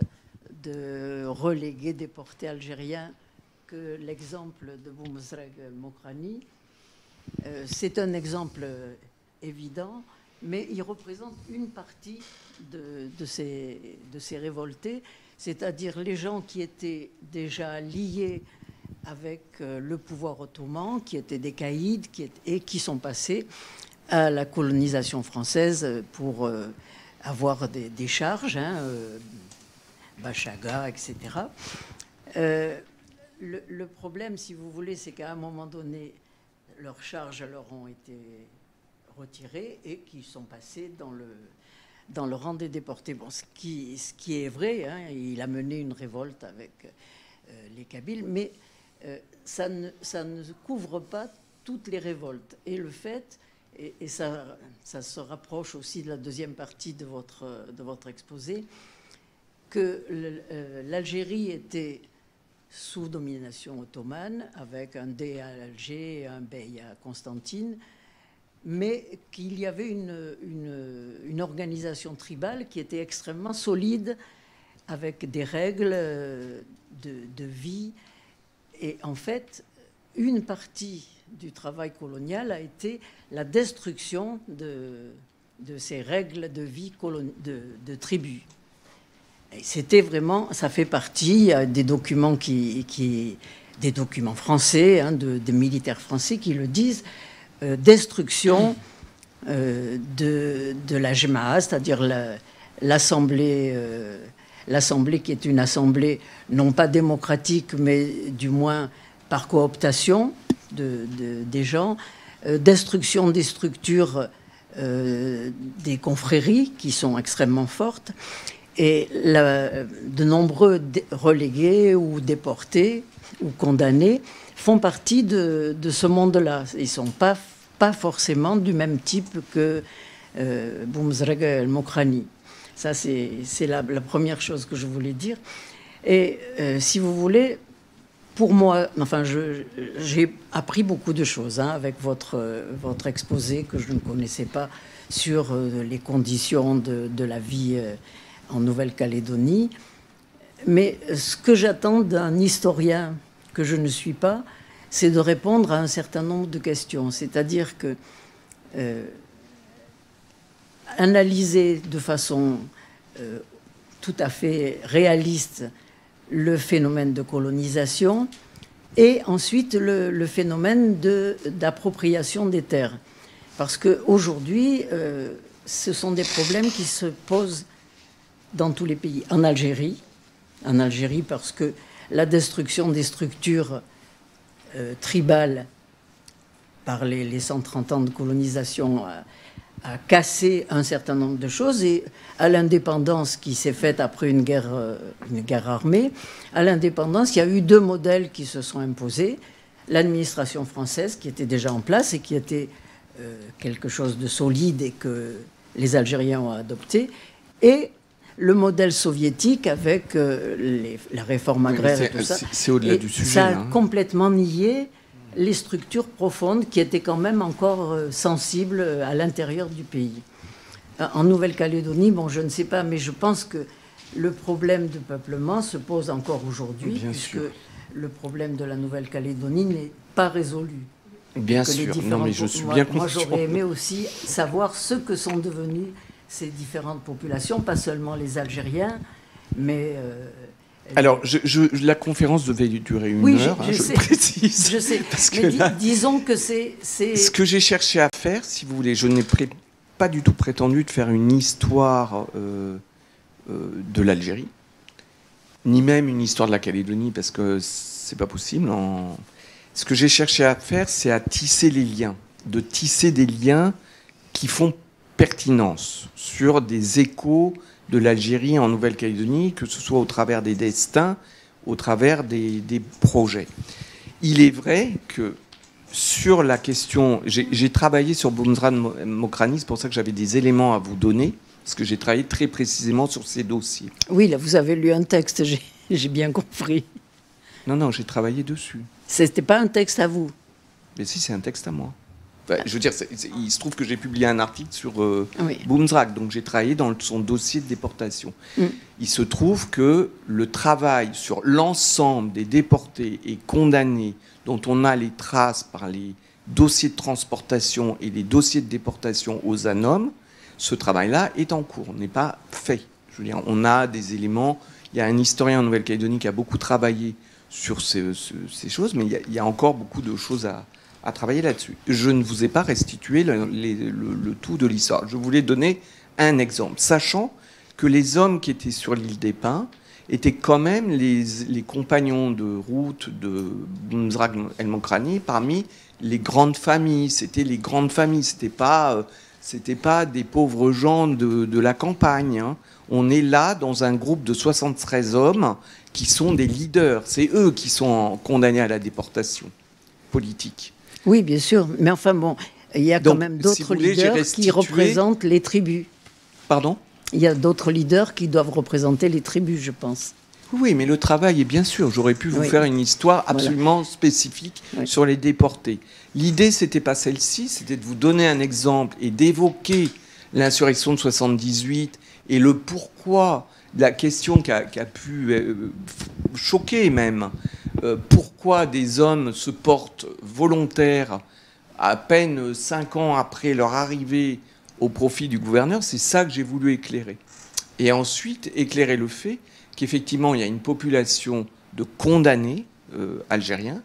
de relégués déportés algériens que l'exemple de Boumezreg Mokrani. Euh, c'est un exemple évident, mais il représente une partie de, de, ces, de ces révoltés, c'est-à-dire les gens qui étaient déjà liés avec le pouvoir ottoman, qui étaient des caïds qui étaient, et qui sont passés à la colonisation française pour euh, avoir des, des charges, hein, euh, Bachaga, et cetera. Euh, le, le problème, si vous voulez, c'est qu'à un moment donné, leurs charges leur ont été retirées et qu'ils sont passés dans le, dans le rang des déportés. Bon, ce qui, ce qui est vrai, hein, il a mené une révolte avec euh, les Kabyles, mais euh, ça, ne, ça ne couvre pas toutes les révoltes. Et le fait... Et, et ça, ça se rapproche aussi de la deuxième partie de votre, de votre exposé, que l'Algérie était sous domination ottomane, avec un Dey à Alger et un Bey à Constantine, mais qu'il y avait une, une, une organisation tribale qui était extrêmement solide, avec des règles de, de vie. Et en fait, une partie du travail colonial a été la destruction de, de ces règles de vie de, de tribus. Et c'était vraiment, ça fait partie des documents qui, qui des documents français, hein, de, des militaires français qui le disent, euh, destruction euh, de, de la Jema'a, c'est-à-dire l'assemblée, la, euh, l'assemblée qui est une assemblée non pas démocratique, mais du moins par cooptation de, de, des gens, euh, destruction des structures euh, des confréries qui sont extrêmement fortes, et la, de nombreux relégués ou déportés ou condamnés font partie de, de ce monde-là. Ils ne sont pas, pas forcément du même type que euh, Boumezreg el-Mokrani. Ça, c'est la, la première chose que je voulais dire. Et euh, si vous voulez... Pour moi, enfin, j'ai appris beaucoup de choses hein, avec votre, votre exposé que je ne connaissais pas sur euh, les conditions de, de la vie euh, en Nouvelle-Calédonie. Mais ce que j'attends d'un historien que je ne suis pas, c'est de répondre à un certain nombre de questions. C'est-à-dire que euh, analyser de façon euh, tout à fait réaliste le phénomène de colonisation et ensuite le, le phénomène d'appropriation de, des terres. Parce qu'aujourd'hui, euh, ce sont des problèmes qui se posent dans tous les pays. En Algérie, en Algérie parce que la destruction des structures euh, tribales par les, les cent trente ans de colonisation a, a cassé un certain nombre de choses, et à l'indépendance qui s'est faite après une guerre, une guerre armée, à l'indépendance, il y a eu deux modèles qui se sont imposés. L'administration française, qui était déjà en place et qui était euh, quelque chose de solide et que les Algériens ont adopté, et le modèle soviétique avec euh, les, la réforme agraire et tout ça. C'est au-delà du sujet. Ça a hein. complètement nié les structures profondes qui étaient quand même encore euh, sensibles à l'intérieur du pays. En Nouvelle-Calédonie, bon, je ne sais pas, mais je pense que le problème de peuplement se pose encore aujourd'hui, puisque sûr. le problème de la Nouvelle-Calédonie n'est pas résolu. Bien sûr, non, mais je suis moi, bien conscient. Moi, j'aurais aimé aussi savoir ce que sont devenues ces différentes populations, pas seulement les Algériens, mais... Euh, Alors, je, je, la conférence devait durer une oui, heure, je, je, hein, je sais, le précise. Je sais, parce mais que dis, là, disons que c'est... Ce que j'ai cherché à faire, si vous voulez, je n'ai pas du tout prétendu de faire une histoire euh, euh, de l'Algérie, ni même une histoire de la Calédonie, parce que c'est pas possible. En... Ce que j'ai cherché à faire, c'est à tisser les liens, de tisser des liens qui font pertinence sur des échos de l'Algérie en Nouvelle-Calédonie, que ce soit au travers des destins, au travers des, des projets. Il est vrai que sur la question... J'ai travaillé sur Boumezreg Mokrani, c'est pour ça que j'avais des éléments à vous donner, parce que j'ai travaillé très précisément sur ces dossiers. Oui, là, vous avez lu un texte, j'ai bien compris. Non, non, j'ai travaillé dessus. C'était pas un texte à vous? Mais si, c'est un texte à moi. Enfin, je veux dire, c'est, c'est, il se trouve que j'ai publié un article sur euh, oui. Boomsrak, donc j'ai travaillé dans son dossier de déportation. Mm. Il se trouve que le travail sur l'ensemble des déportés et condamnés dont on a les traces par les dossiers de transportation et les dossiers de déportation aux ANOM, ce travail-là est en cours, n'est pas fait. Je veux dire, on a des éléments. Il y a un historien en Nouvelle-Calédonie qui a beaucoup travaillé sur ces, ces choses, mais il y, a, il y a encore beaucoup de choses à, à travailler là-dessus. Je ne vous ai pas restitué le, le, le, le tout de l'histoire. Je voulais donner un exemple, sachant que les hommes qui étaient sur l'île des Pins étaient quand même les, les compagnons de route de Boumsrak El Mokrani parmi les grandes familles. C'était les grandes familles, c'était pas, euh, c'était pas des pauvres gens de, de la campagne. Hein. On est là dans un groupe de soixante-treize hommes qui sont des leaders. C'est eux qui sont condamnés à la déportation politique. Oui, bien sûr. Mais enfin bon, il y a Donc, quand même d'autres si voulez, leaders restitué... qui représentent les tribus. Pardon ? Il y a d'autres leaders qui doivent représenter les tribus, je pense. Oui, mais le travail est bien sûr. J'aurais pu vous oui. faire une histoire absolument voilà. spécifique oui. sur les déportés. L'idée, c'était pas celle-ci, c'était de vous donner un exemple et d'évoquer l'insurrection de soixante-dix-huit et le pourquoi, la question qui a, qui a pu euh, choquer même, euh, pourquoi des hommes se portent volontaires à peine cinq ans après leur arrivée au profit du gouverneur, c'est ça que j'ai voulu éclairer. Et ensuite, éclairer le fait qu'effectivement, il y a une population de condamnés euh, algériens,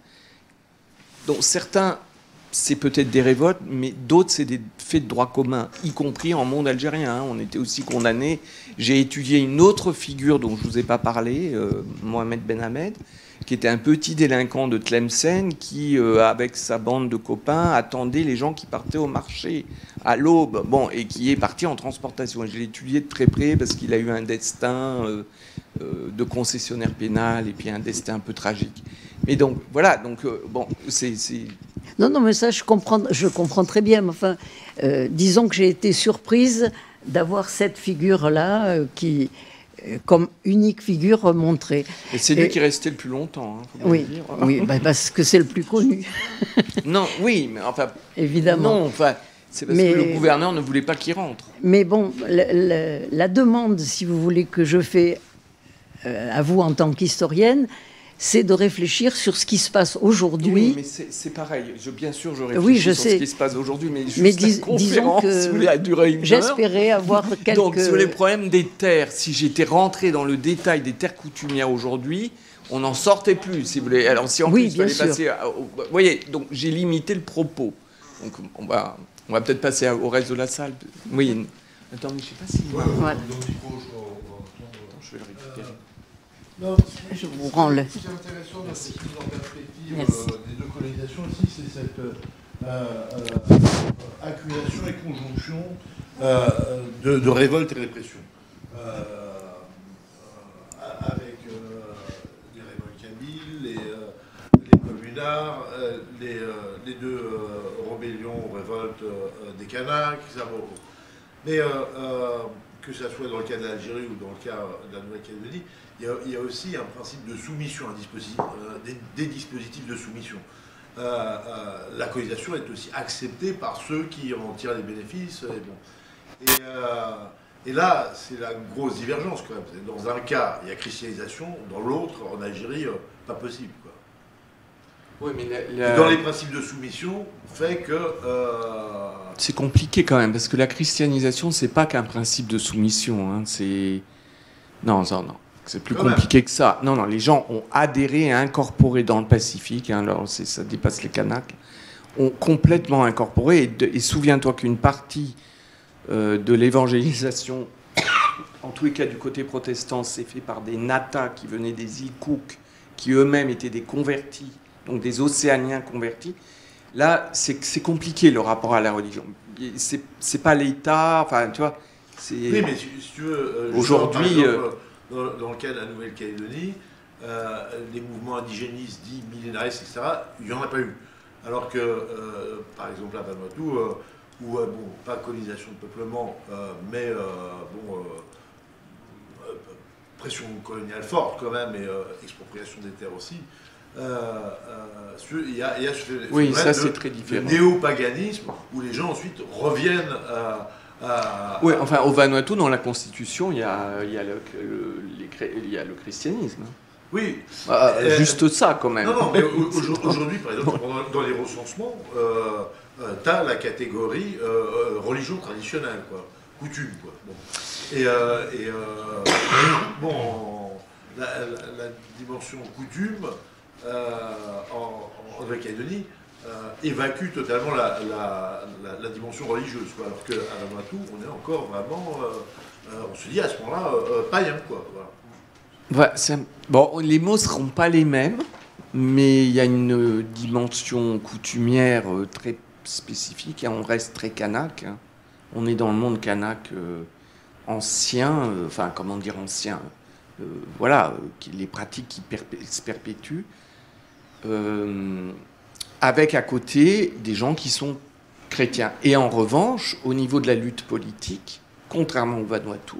dont certains, c'est peut-être des révoltes, mais d'autres, c'est des faits de droit commun, y compris en monde algérien. Hein. On était aussi condamnés. J'ai étudié une autre figure dont je ne vous ai pas parlé, euh, Mohamed Ben Hamed, qui était un petit délinquant de Tlemcen qui, euh, avec sa bande de copains, attendait les gens qui partaient au marché à l'aube, bon, et qui est parti en transportation. Et je l'ai étudié de très près parce qu'il a eu un destin euh, euh, de concessionnaire pénal et puis un destin un peu tragique. Mais donc, voilà, donc, euh, bon, c'est... Non, non, mais ça, je comprends, je comprends très bien. Mais enfin, euh, disons que j'ai été surprise d'avoir cette figure-là euh, qui... comme unique figure montrée. Et c'est lui et... qui est resté le plus longtemps. Hein, faut oui, dire. oui bah parce que c'est le plus connu. Non, oui, mais enfin... Évidemment. Non, enfin, c'est parce mais, que le gouverneur ne voulait pas qu'il rentre. Mais bon, la, la, la demande, si vous voulez, que je fais euh, à vous en tant qu'historienne, c'est de réfléchir sur ce qui se passe aujourd'hui. Oui, mais c'est pareil. Je, bien sûr, je réfléchis oui, je sur sais. ce qui se passe aujourd'hui, mais juste mais dis, la conférence, que si vous voulez, a duré une heure. J'espérais avoir quelques... Donc, sur les problèmes des terres, si j'étais rentré dans le détail des terres coutumières aujourd'hui, on n'en sortait plus, si vous voulez. Alors, si en oui, plus, il fallait sûr. passer... À, au, vous voyez, donc j'ai limité le propos. Donc, on va, on va peut-être passer au reste de la salle. Oui. Attends, mais je ne sais pas si... Ouais, voilà. Je vais le récupérer. Non, je vous rends le. Ce qui est intéressant dans cette mise en perspective euh, des deux colonisations aussi, c'est cette euh, euh, accusation et conjonction euh, de, de révolte et répression. Euh, euh, avec euh, les révoltes kabyles, les, euh, les communards, euh, les, euh, les deux euh, rébellions ou révoltes euh, des Kanaks, ça va. Mais euh, euh, que ce soit dans le cas de l'Algérie ou dans le cas de la Nouvelle-Calédonie, il, il y a aussi un principe de soumission, un dispositif, euh, des, des dispositifs de soumission. Euh, euh, la colonisation est aussi acceptée par ceux qui en tirent les bénéfices. Et, bon. et, euh, et là, c'est la grosse divergence quand même. Dans un cas, il y a christianisation, dans l'autre, en Algérie, euh, pas possible. Quoi. Oui, mais la, la... Dans les principes de soumission, fait que... Euh... C'est compliqué quand même, parce que la christianisation, c'est pas qu'un principe de soumission. Hein, c'est... Non, non, non. C'est plus quand compliqué même. que ça. Non, non, les gens ont adhéré et incorporé dans le Pacifique, hein, alors ça dépasse les Kanaks, ont complètement incorporé. Et, et souviens-toi qu'une partie euh, de l'évangélisation, en tous les cas du côté protestant, s'est fait par des Natas qui venaient des îles Cook, qui eux-mêmes étaient des convertis, donc des Océaniens convertis. Là, c'est compliqué le rapport à la religion. C'est pas l'État, enfin, tu vois. Oui, mais si, si tu veux, euh, aujourd'hui, euh, dans, dans le cas de la Nouvelle-Calédonie, euh, les mouvements indigénistes dits millénaristes, et cetera, il n'y en a pas eu. Alors que, euh, par exemple, à Vanuatu, euh, ou euh, bon, pas colonisation de peuplement, euh, mais euh, bon, euh, euh, pression coloniale forte quand même, et euh, expropriation des terres aussi. Euh, euh, il y a, il y a ce oui, ça de, c'est très différent. de néo-paganisme où les gens ensuite reviennent à. à oui, enfin au Vanuatu, dans la Constitution, il y a, il y a, le, le, les, il y a le christianisme. Oui. Ah, euh, juste ça quand même. Non, non, mais aujourd'hui, par exemple, dans les recensements, euh, euh, tu as la catégorie euh, religion traditionnelle, quoi, coutume, quoi. Bon. Et, euh, et euh, bon, la, la, la dimension coutume euh, en, en Nouvelle-Calédonie euh, évacue totalement la, la, la, la dimension religieuse, quoi, alors qu'à Vanuatu, on est encore vraiment, euh, euh, on se dit à ce moment-là, euh, païen, quoi. Voilà. Ouais, bon, les mots ne seront pas les mêmes, mais il y a une dimension coutumière très spécifique, et on reste très kanak. On est dans le monde kanak euh, ancien, euh, enfin, comment dire ancien, euh, voilà, euh, qui, les pratiques qui perpé se perpétuent, euh, avec à côté des gens qui sont chrétiens. Et en revanche, au niveau de la lutte politique, contrairement au Vanuatu,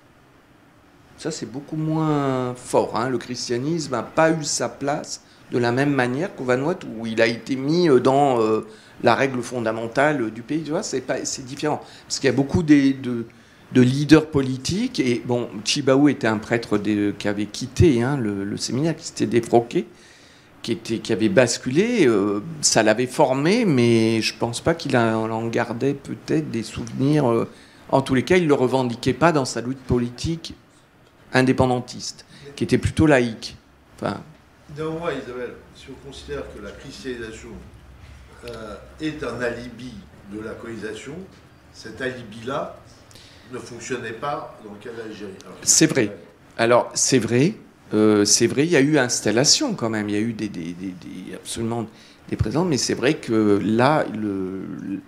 ça, c'est beaucoup moins fort. Hein. Le christianisme n'a pas eu sa place de la même manière qu'au Vanuatu, où il a été mis dans euh, la règle fondamentale du pays. Tu vois, c'est pas, c'est différent. Parce qu'il y a beaucoup de, de, de leaders politiques. Et bon, Chibaou était un prêtre de, qui avait quitté hein, le, le séminaire, qui s'était défroqué, qui, était, qui avait basculé. Euh, ça l'avait formé, mais je ne pense pas qu'il en gardait peut-être des souvenirs. Euh, en tous les cas, il ne le revendiquait pas dans sa lutte politique indépendantiste, qui était plutôt laïque. Enfin... Néanmoins, Isabelle, si on considère que la christianisation euh, est un alibi de la colonisation, cet alibi-là ne fonctionnait pas dans le cas de l'Algérie. C'est vrai. Alors, c'est vrai. Euh, c'est vrai, il y a eu installation quand même. Il y a eu des, des, des, des absolument des présents, mais c'est vrai que là, le...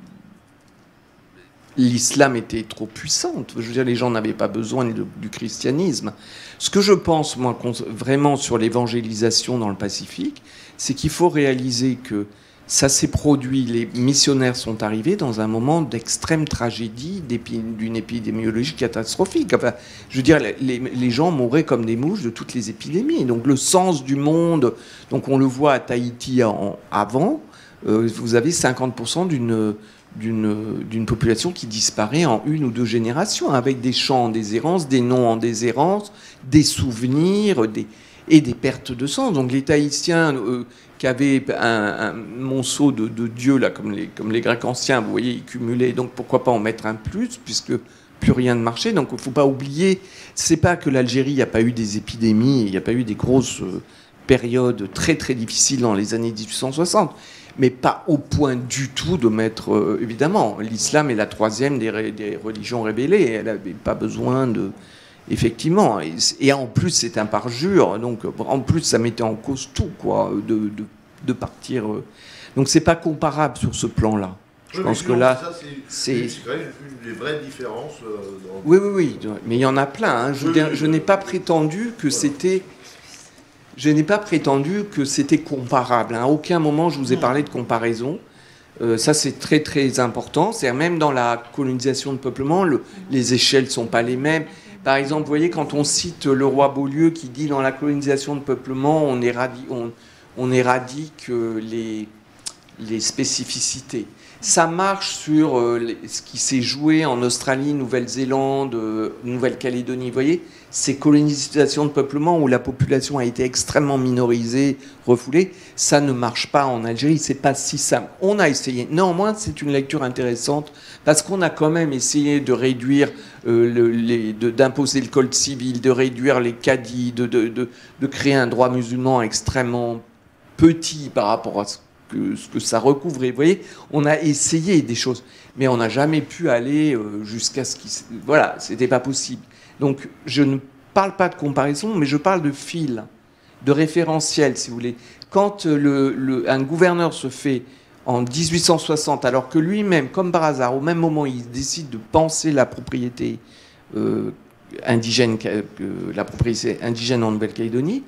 l'islam était trop puissante. Je veux dire, les gens n'avaient pas besoin de, du christianisme. Ce que je pense, moi, vraiment sur l'évangélisation dans le Pacifique, c'est qu'il faut réaliser que ça s'est produit, les missionnaires sont arrivés dans un moment d'extrême tragédie, d'une épidémiologie catastrophique. Enfin, je veux dire, les, les gens mouraient comme des mouches de toutes les épidémies. Donc le sens du monde, donc on le voit à Tahiti en, avant, euh, vous avez cinquante pour cent d'une... d'une population qui disparaît en une ou deux générations, avec des chants en déshérence, des noms en déshérence, des souvenirs des, et des pertes de sens. Donc les Tahitiens euh, qui avaient un, un monceau de, de dieux, là, comme, les, comme les Grecs anciens, vous voyez, ils cumulaient, donc pourquoi pas en mettre un plus, puisque plus rien ne marchait. Donc il ne faut pas oublier, c'est pas que l'Algérie, il n'y a pas eu des épidémies, il n'y a pas eu des grosses euh, périodes très très difficiles dans les années mille huit cent soixante, mais pas au point du tout de mettre... Euh, évidemment, l'islam est la troisième des, des religions rébellées. Elle n'avait pas besoin de... Effectivement. Et, et en plus, c'est un parjure. Donc, en plus, ça mettait en cause tout, quoi, de, de, de partir... Euh. Donc, c'est pas comparable sur ce plan-là. Je oui, pense que là... C'est quand même une des vraies différences. Euh, dans... Oui, oui, oui. Mais il y en a plein. Hein. Je, oui, je n'ai pas prétendu que voilà. c'était... Je n'ai pas prétendu que c'était comparable. À aucun moment, je vous ai parlé de comparaison. Euh, ça, c'est très, très important. C'est-à-dire, même dans la colonisation de peuplement, le, les échelles ne sont pas les mêmes. Par exemple, vous voyez, quand on cite le roi Beaulieu qui dit dans la colonisation de peuplement, on éradique, on, on éradique les, les spécificités. Ça marche sur euh, les, ce qui s'est joué en Australie, Nouvelle-Zélande, euh, Nouvelle-Calédonie. Vous voyez, ces colonisations de peuplement où la population a été extrêmement minorisée, refoulée, ça ne marche pas en Algérie. C'est pas si simple. On a essayé. Néanmoins, c'est une lecture intéressante parce qu'on a quand même essayé de réduire, euh, le, les, de, d'imposer le code civil, de réduire les cadis, de, de, de, de créer un droit musulman extrêmement petit par rapport à ce Que, ce que ça recouvrait. Vous voyez, on a essayé des choses, mais on n'a jamais pu aller euh, jusqu'à ce qui... Voilà, c'était pas possible. Donc, je ne parle pas de comparaison, mais je parle de fil, de référentiel, si vous voulez. Quand le, le, un gouverneur se fait en mille huit cent soixante, alors que lui-même, comme par hasard, au même moment, il décide de penser la propriété euh, indigène, euh, la propriété indigène en Nouvelle-Calédonie,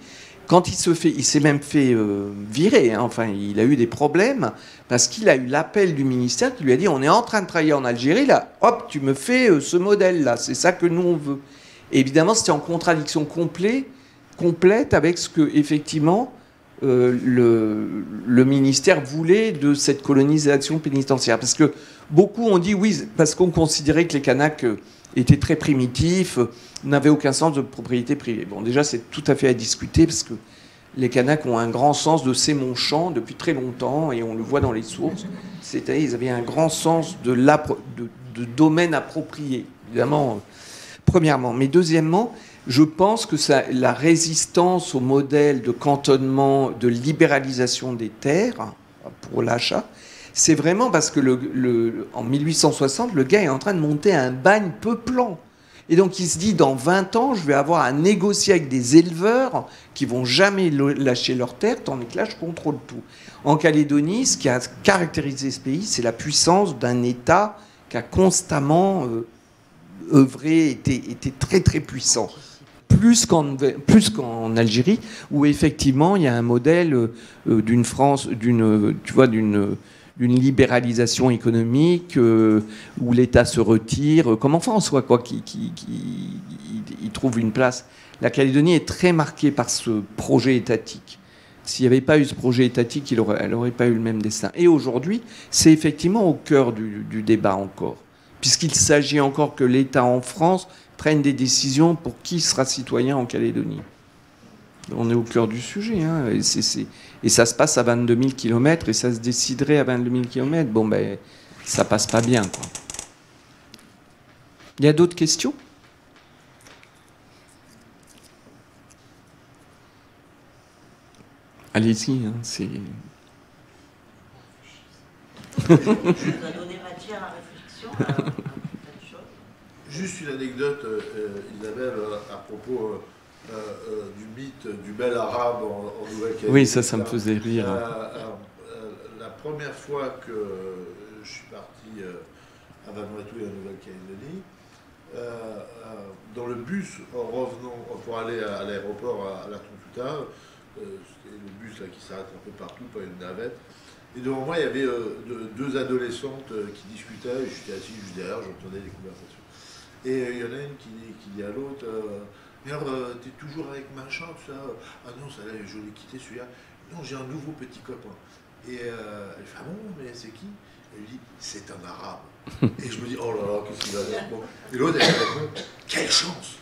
quand il se fait, il s'est même fait euh, virer, hein, enfin, il a eu des problèmes, parce qu'il a eu l'appel du ministère qui lui a dit, on est en train de travailler en Algérie, là, hop, tu me fais euh, ce modèle-là, c'est ça que nous on veut. Et évidemment, c'était en contradiction complète, complète avec ce que, effectivement, euh, le, le ministère voulait de cette colonisation pénitentiaire. Parce que beaucoup ont dit, oui, parce qu'on considérait que les Kanaks étaient très primitifs, n'avaient aucun sens de propriété privée. Bon, déjà, c'est tout à fait à discuter, parce que les Kanaks ont un grand sens de c'est mon champ depuis très longtemps, et on le voit dans les sources. C'est-à-dire, ils avaient un grand sens de, de, de domaine approprié, évidemment, premièrement. Mais deuxièmement, je pense que ça, la résistance au modèle de cantonnement, de libéralisation des terres pour l'achat, c'est vraiment parce que le, le, en mille huit cent soixante, le gars est en train de monter un bagne peuplant. Et donc il se dit, dans vingt ans, je vais avoir à négocier avec des éleveurs qui vont jamais lâcher leurs terres, tandis que là, je contrôle tout. En Calédonie, ce qui a caractérisé ce pays, c'est la puissance d'un État qui a constamment euh, œuvré, était, était très très puissant. Plus qu'en, plus qu'en Algérie, où effectivement, il y a un modèle euh, d'une France, d'une, tu vois, d'une... d'une libéralisation économique euh, où l'État se retire, euh, comme en France, quoi, quoi, qui, qui, qui il trouve une place. La Calédonie est très marquée par ce projet étatique. S'il n'y avait pas eu ce projet étatique, il aurait, elle n'aurait pas eu le même destin. Et aujourd'hui, c'est effectivement au cœur du, du débat encore, puisqu'il s'agit encore que l'État en France prenne des décisions pour qui sera citoyen en Calédonie. On est au cœur du sujet, hein, et, c'est, c'est, et ça se passe à vingt-deux mille kilomètres, et ça se déciderait à vingt-deux mille kilomètres. Bon, ben, ça passe pas bien, quoi. Il y a d'autres questions ? Allez-y, hein, c'est... Ça doit donner matière à réflexion, à, à plein de choses. Juste une anecdote, euh, Isabelle, à propos... Euh, Euh, euh, du mythe du bel arabe en, en Nouvelle-Calédonie. Oui, ça, ça me faisait rire. Euh, euh, euh, la première fois que je suis parti euh, à Vanuatu et en Nouvelle-Calédonie, euh, euh, dans le bus, en revenant pour aller à, à l'aéroport à, à la Tontuta, euh, c'était le bus là, qui s'arrête un peu partout, pas une navette, et devant moi, il y avait euh, de, deux adolescentes euh, qui discutaient, et j'étais assis juste derrière, j'entendais les conversations. Et il euh, y en a une qui, qui dit à l'autre... Euh, Mais alors, euh, t'es toujours avec machin, tout ça. Ah non, ça là, je l'ai quitté celui-là. Non, j'ai un nouveau petit copain. Et euh, elle fait, ah bon, mais c'est qui? Elle lui dit, c'est un arabe. Et je me dis, oh là là, qu'est-ce qu'il va dire bon. Et l'autre, elle répond, quelle chance.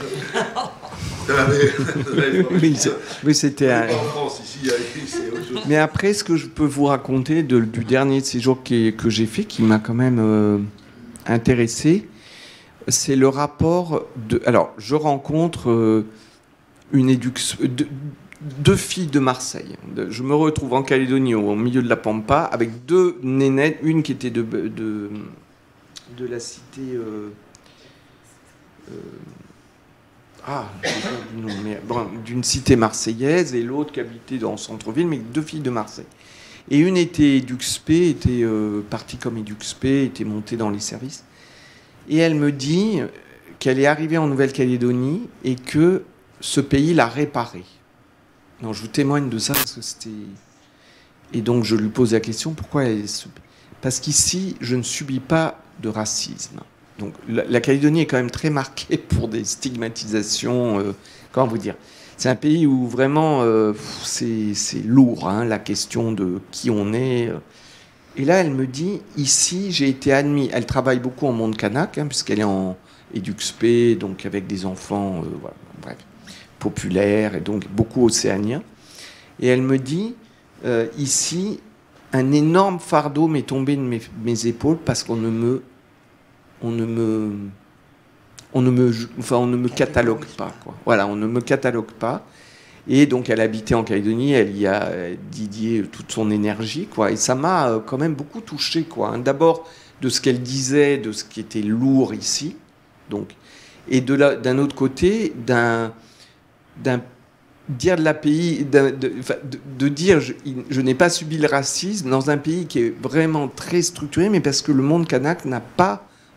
Oui, oui, c'était un... En France, ici, c'est autre chose. Mais après, ce que je peux vous raconter de, du dernier séjour qui, que j'ai fait, qui m'a quand même euh, intéressé, c'est le rapport de... Alors, je rencontre euh, une éducation... De, deux filles de Marseille. De, je me retrouve en Calédonie, au, au milieu de la Pampa, avec deux nénettes, une qui était de, de, de la cité... Euh, euh, ah, je sais pas du nom, mais bon, d'une cité marseillaise, et l'autre qui habitait dans le centre-ville, mais deux filles de Marseille. Et une était éduxpé, était euh, partie comme éduxpé, était montée dans les services. Et elle me dit qu'elle est arrivée en Nouvelle-Calédonie et que ce pays l'a réparée. Non, je vous témoigne de ça parce que c'était... Et donc je lui pose la question, pourquoi elle... Parce qu'ici, je ne subis pas de racisme. Donc la, la Calédonie est quand même très marquée pour des stigmatisations. Euh, comment vous dire ? C'est un pays où vraiment euh, c'est, c'est lourd, hein, la question de qui on est. Et là, elle me dit, ici, j'ai été admis. Elle travaille beaucoup en monde kanak, hein, puisqu'elle est en éduxpé, donc avec des enfants, euh, voilà, bref, populaires, et donc beaucoup océaniens. Et elle me dit, euh, ici, un énorme fardeau m'est tombé de mes, mes épaules parce qu'on ne me, on ne me, on ne me, enfin, on ne me catalogue pas, quoi. Voilà, on ne me catalogue pas. Et donc, elle habitait en Calédonie, elle y a dédié toute son énergie, quoi. Et ça m'a quand même beaucoup touché, quoi. D'abord, de ce qu'elle disait, de ce qui était lourd ici, donc, et de la, d'un autre côté, d'un, d'un dire de la pays, de, de, de dire, je, je n'ai pas subi le racisme dans un pays qui est vraiment très structuré, mais parce que le monde kanak n'a pas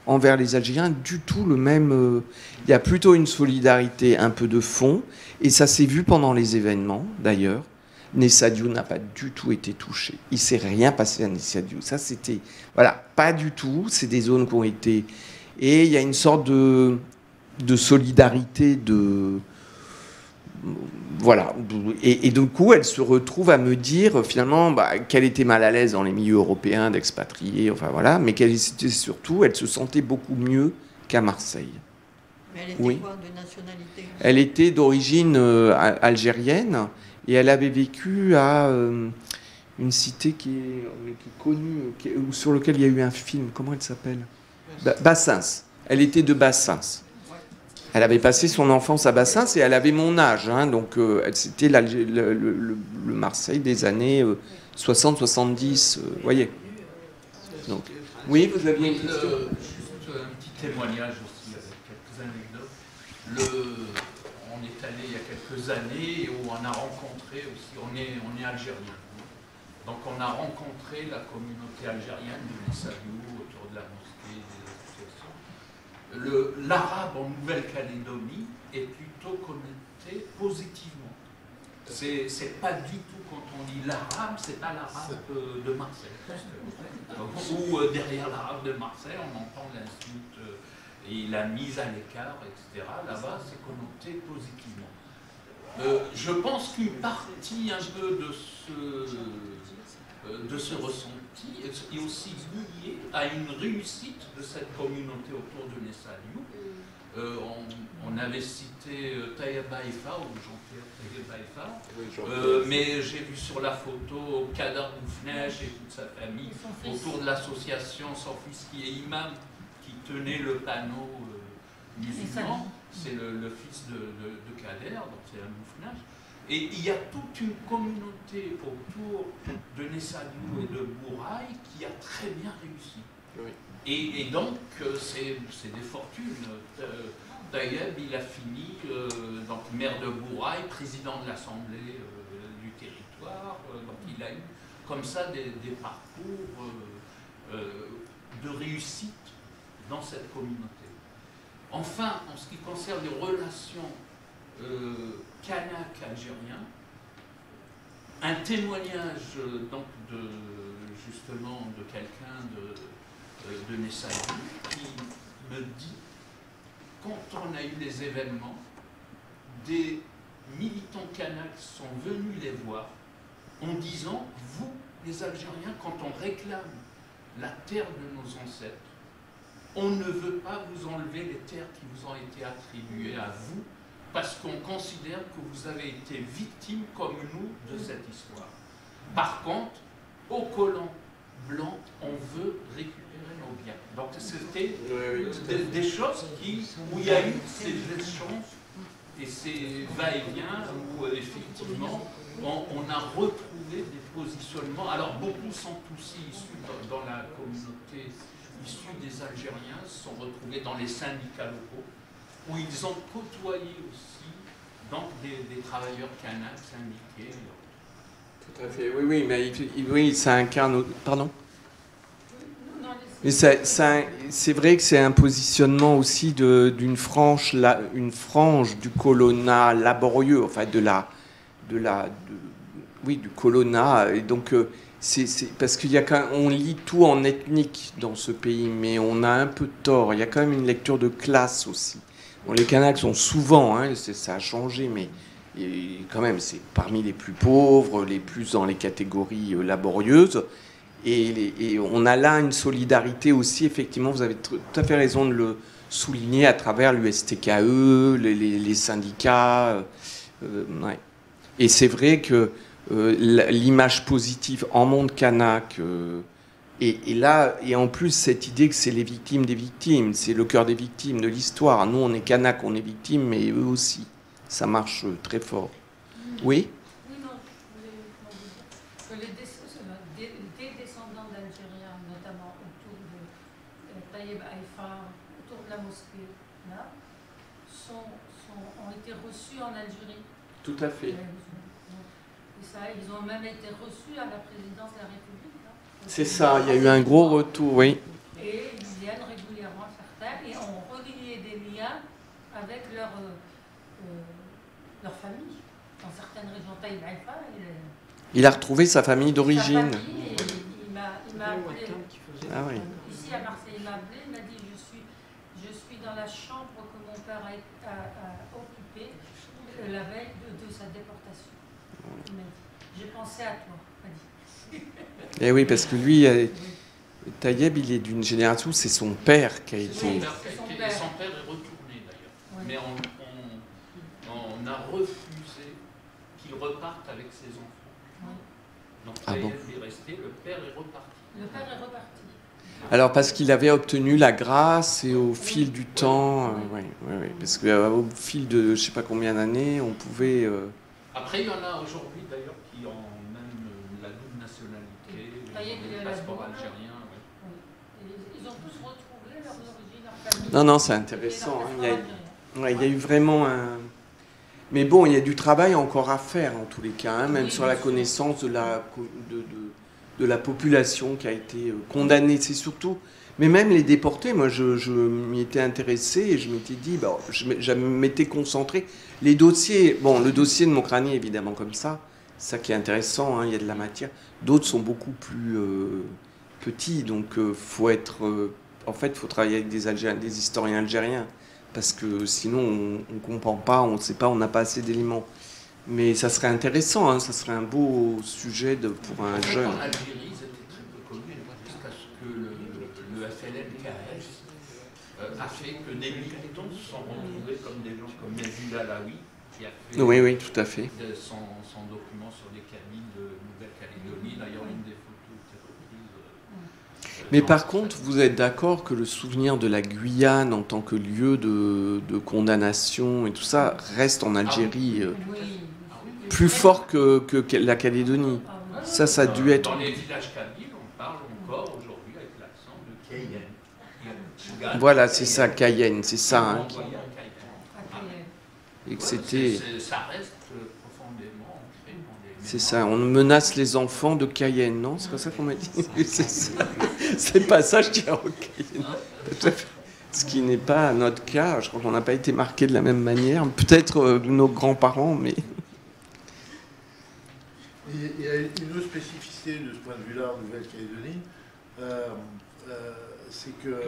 envers les Algériens du tout le même... euh, il y a plutôt une solidarité un peu de fond, et ça s'est vu pendant les événements, d'ailleurs. Nessadiou n'a pas du tout été touché. Il ne s'est rien passé à Nessadiou. Ça, c'était... Voilà, pas du tout. C'est des zones qui ont été... Et il y a une sorte de, de solidarité, de... Voilà. Et, et du coup, elle se retrouve à me dire, finalement, bah, qu'elle était mal à l'aise dans les milieux européens, d'expatriés, enfin voilà, mais qu'elle était surtout, elle se sentait beaucoup mieux qu'à Marseille. Mais elle était Oui. quoi de nationalité? Elle était d'origine euh, algérienne et elle avait vécu à euh, une cité qui est, qui est connue, qui est- sur laquelle il y a eu un film. Comment elle s'appelle? Ba- Bassins. Elle était de Bassins. Elle avait passé son enfance à Bassins et elle avait mon âge. Hein, donc euh, elle- c'était l'Algé- le, le- le- le Marseille des années euh, soixante soixante-dix. Vous voyez. Donc, oui, vous aviez une Oui, question? le- juste un petit témoignage aussi avec quelques anecdotes. Le, on est allé il y a quelques années où on a rencontré aussi, on est, on est algérien. Donc on a rencontré la communauté algérienne de Nessadiou autour de la mosquée, des associations. Le- L'arabe en Nouvelle-Calédonie est plutôt connoté positivement. C'est c'est pas du tout, quand on dit l'arabe, c'est pas l'arabe euh, de Marseille. Ou euh, derrière l'arabe de Marseille, on entend l'insulte euh, et la mise à l'écart, et cetera. Là-bas, c'est connoté positivement. Euh, je pense qu'une partie un peu de ce, euh, de ce ressenti est aussi liée à une réussite de cette communauté autour de Nessadiou. Euh, on, on avait cité euh, Tayeb Haïfa ou Jean-Pierre Tayeb Haïfa, euh, mais j'ai vu sur la photo Kader Boufnech et toute sa famille autour de l'association Son Fils qui est imam qui tenait le panneau euh, musulman. C'est le, le fils de, de, de Kader, donc c'est un Boufnech. Et il y a toute une communauté autour de Nessadiou et de Bouraï qui a très bien réussi. Oui. Et, et donc, euh, c'est c'est des fortunes. Euh, Tayeb, il a fini euh, donc maire de Bouraï, président de l'Assemblée euh, du territoire. Euh, donc, il a eu comme ça des, des parcours euh, euh, de réussite dans cette communauté. Enfin, en ce qui concerne les relations euh, kanak-algériens, un témoignage euh, donc de, justement de quelqu'un de de Nessadiou, qui me dit, quand on a eu les événements, des militants kanaks sont venus les voir en disant, vous, les Algériens, quand on réclame la terre de nos ancêtres, on ne veut pas vous enlever les terres qui vous ont été attribuées à vous, parce qu'on considère que vous avez été victimes comme nous de cette histoire. Par contre, aux colons blancs, on veut récupérer nos biens. Donc c'était des, des choses qui, où il y a eu ces échanges et ces va-et-vient où effectivement on, on a retrouvé des positionnements. Alors beaucoup sont aussi issus dans, dans la communauté issue des Algériens, se sont retrouvés dans les syndicats locaux où ils ont côtoyé aussi donc des, des travailleurs kanaks syndiqués. Tout à fait, oui, oui, mais il, il- oui, ça incarne... Pardon? Mais ça- ça- c'est vrai que c'est un positionnement aussi de- d'une frange, la- une frange du colonna laborieux, enfin de la... De la de- oui, du colonna. Et donc, euh, c'est c'est- parce qu'il y a quand on lit tout en ethnique dans ce pays, mais on a un peu tort. Il y a quand même une lecture de classe aussi. Bon, les Kanaks sont souvent, hein, c'est- ça a changé, mais et quand même, c'est parmi les plus pauvres, les plus dans les catégories euh, laborieuses. Et, les- et on a là une solidarité aussi, effectivement, vous avez tout à fait raison de le souligner à travers l'U S T K E, les, les- les syndicats. euh, euh, ouais. Et c'est vrai que euh, la- l'image positive en monde kanak, euh, et, et là, et en plus cette idée que c'est les victimes des victimes, c'est le cœur des victimes de l'histoire. Nous, on est kanak, on est victimes, mais eux aussi. Ça marche euh, très fort. Oui? Oui, non, je voulais dire que les, des, des, des descendants d'Algériens, notamment autour de euh, Tayeb Haïfa, autour de la mosquée, là, sont, sont, ont été reçus en Algérie. Tout à fait. Et ça, ils ont même été reçus à la présidence de la République. Là. C'est ça, il y a eu un gros retour, oui. Et ils viennent régulièrement. Ça Taïeb Haïfa, il, Il a retrouvé sa famille sa d'origine. famille, et il m'a il m'a appelé. Ah oui. Ici à Marseille, il m'a appelé, il m'a dit je suis, je suis dans la chambre que mon père a, a, a occupée euh, la veille de, de sa déportation. Il m'a dit, j'ai pensé à toi, il m'a dit. Et oui, parce que lui, euh, Taïeb, il est d'une génération où c'est son père qui a C'est été. son père qui a été- et son père est retourné d'ailleurs. Ouais. Mais on, on- on a refusé qu'il reparte avec ses enfants. Ouais. Donc Ah Taïeb bon. est resté, le père est reparti. Le père est reparti. Alors parce qu'il avait obtenu la grâce et au fil du temps, euh, oui, oui, oui, parce qu'au fil de je sais pas combien d'années, on pouvait. euh, Après, il y en a aujourd'hui d'ailleurs qui ont même euh, la double nationalité, Taïeb, il le a la passeport double. algérien. Ouais. Oui. Et ils ont tous retrouvé leurs origines, leur famille. Non, non, c'est et intéressant. leur hein, il, y a, passeport algérien. ouais, il y a eu vraiment un. Mais bon, il y a du travail encore à faire en tous les cas, hein, même Oui, sur la bien sûr. connaissance de la, co- de, de, de la population qui a été euh, condamnée. C'est surtout. Mais même les déportés, moi je, je m'y étais intéressé et je m'étais dit, bah, je, m- je m'étais concentré. Les dossiers, bon, le dossier de Mokrani évidemment comme ça, c'est ça qui est intéressant, hein, il y a de la matière. D'autres sont beaucoup plus euh, petits, donc euh, faut être. euh, en fait, il faut travailler avec des, Algériens, des historiens algériens, parce que sinon on ne comprend pas, on ne sait pas, on n'a pas assez d'éléments. Mais ça serait intéressant, hein, ça serait un beau sujet de, pour un En fait, jeune. en Algérie, ils étaient très peu connus jusqu'à ce que le, le F L N K S euh, a fait que des militants se sont retrouvés comme des gens comme Nezil Alaoui, qui a fait Oui, oui, tout à fait. de son, son document sur les Kabyles de Nouvelle-Calédonie. D'ailleurs, une des photos était reprise. euh, Mais dans par cette contre, scène. vous êtes d'accord que le souvenir de la Guyane en tant que lieu de, de condamnation et tout ça reste en Algérie euh, Oui. plus fort que, que- que la Calédonie. Ah oui. Ça, ça a dû être. Dans les villages kabyles, on parle encore aujourd'hui avec l'accent de Cayenne. Guyane, Voilà, c'est Cayenne. ça, Cayenne, c'est ça. hein, Envoyé à Cayenne. Ah, Cayenne. et que Ouais, c'était. c'est- c'est- ça reste euh, profondément ancré dans les C'est mémoires. ça, on menace les enfants de Cayenne, non? C'est pas ça qu'on m'a dit. C'est ça. C'est pas ça, je dirais au Cayenne. Tout à fait. Ce qui n'est pas notre cas, je crois qu'on n'a pas été marqué de la même manière. Peut-être euh, nos grands-parents, mais. Et il y a une autre spécificité de ce point de vue-là en Nouvelle-Calédonie, euh, euh, c'est que euh,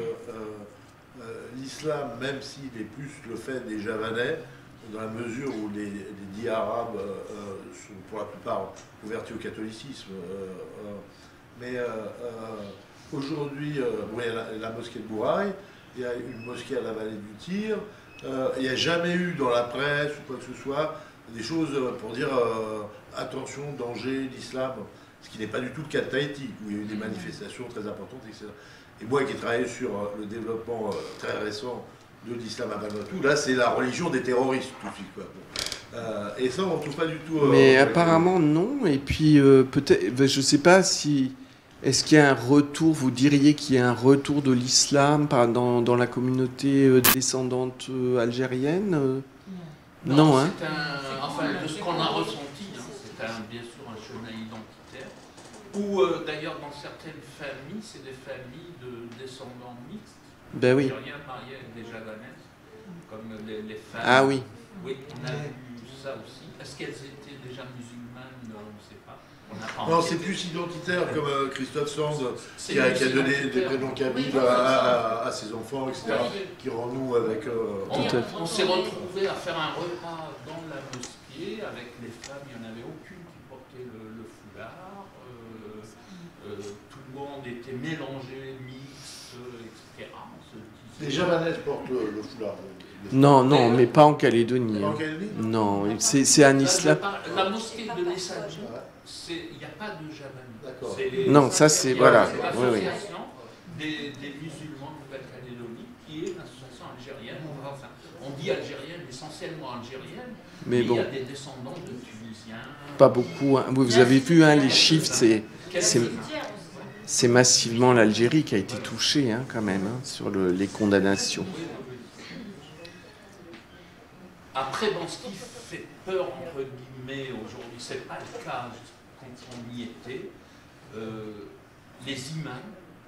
euh, l'islam, même s'il est plus le fait des Javanais, dans la mesure où les, les dits arabes euh, sont pour la plupart convertis au catholicisme, euh, euh, mais euh, euh, aujourd'hui, euh, bon, il y a la, la mosquée de Bouraï, il y a une mosquée à la vallée du Tir, euh, il n'y a jamais eu dans la presse ou quoi que ce soit des choses pour dire euh, attention, danger, l'islam, ce qui n'est pas du tout le cas de Tahiti, où il y a eu des manifestations très importantes, et cetera. Et moi qui ai travaillé sur euh, le développement euh, très récent de l'islam à Vanuatu, là c'est la religion des terroristes tout de suite. Quoi. Bon. Euh, et ça on ne trouve pas du tout... euh, Mais en- apparemment non. Et puis euh, peut-être, ben, je sais pas si est-ce qu'il y a un retour. Vous diriez qu'il y a un retour de l'islam par- dans, dans la communauté euh, descendante euh, algérienne euh Non, hein. C'est un, enfin, de ce qu'on a ressenti, hein, c'est un, bien sûr un chemin identitaire, où euh, d'ailleurs dans certaines familles, c'est des familles de descendants mixtes, Ben oui. algériens mariés avec des javanaises, comme les, les femmes. Ah oui. Oui, on a vu ça aussi. Est-ce qu'elles étaient déjà musulmanes? On ne sait pas. On n'a pas Non, enquêté. c'est plus identitaire comme euh, Christophe Sand C'est qui a, qui a plus donné des identitaire. prénoms kabyles Oui, à, à- à ses enfants, et cetera, Oui. qui renoue avec... euh, On, Tout à fait. on s'est retrouvé à faire un repas dans la mosquée avec les femmes. Il n'y en avait aucune qui portait le, le foulard. Euh, euh, tout le monde était mélangé, mixte, et cetera. On se disait- Les Javanaises portent le, le foulard. Non, non, mais pas en Calédonie. En hein. Calédonie? Non, c'est c'est un Là, je islam. parle- La mosquée de l'Essadji, Ouais. c'est- il n'y a pas de Javanais. D'accord. C'est les Non, ça, c'est- associations- voilà, c'est oui, oui. l'association des, des musulmans de Nouvelle-Calédonie, qui est une association algérienne. Enfin, on dit algérienne, essentiellement algérienne, Mais il y bon, a des descendants de Tunisiens. pas beaucoup. hein. Vous vous avez vu hein, les chiffres, c'est c'est- Cimetière aussi. c'est massivement l'Algérie qui a été touchée hein, quand même hein, sur le- les condamnations. Après, bon, ce qui fait peur, entre guillemets, aujourd'hui, c'est pas le cas quand on y était, euh, les imams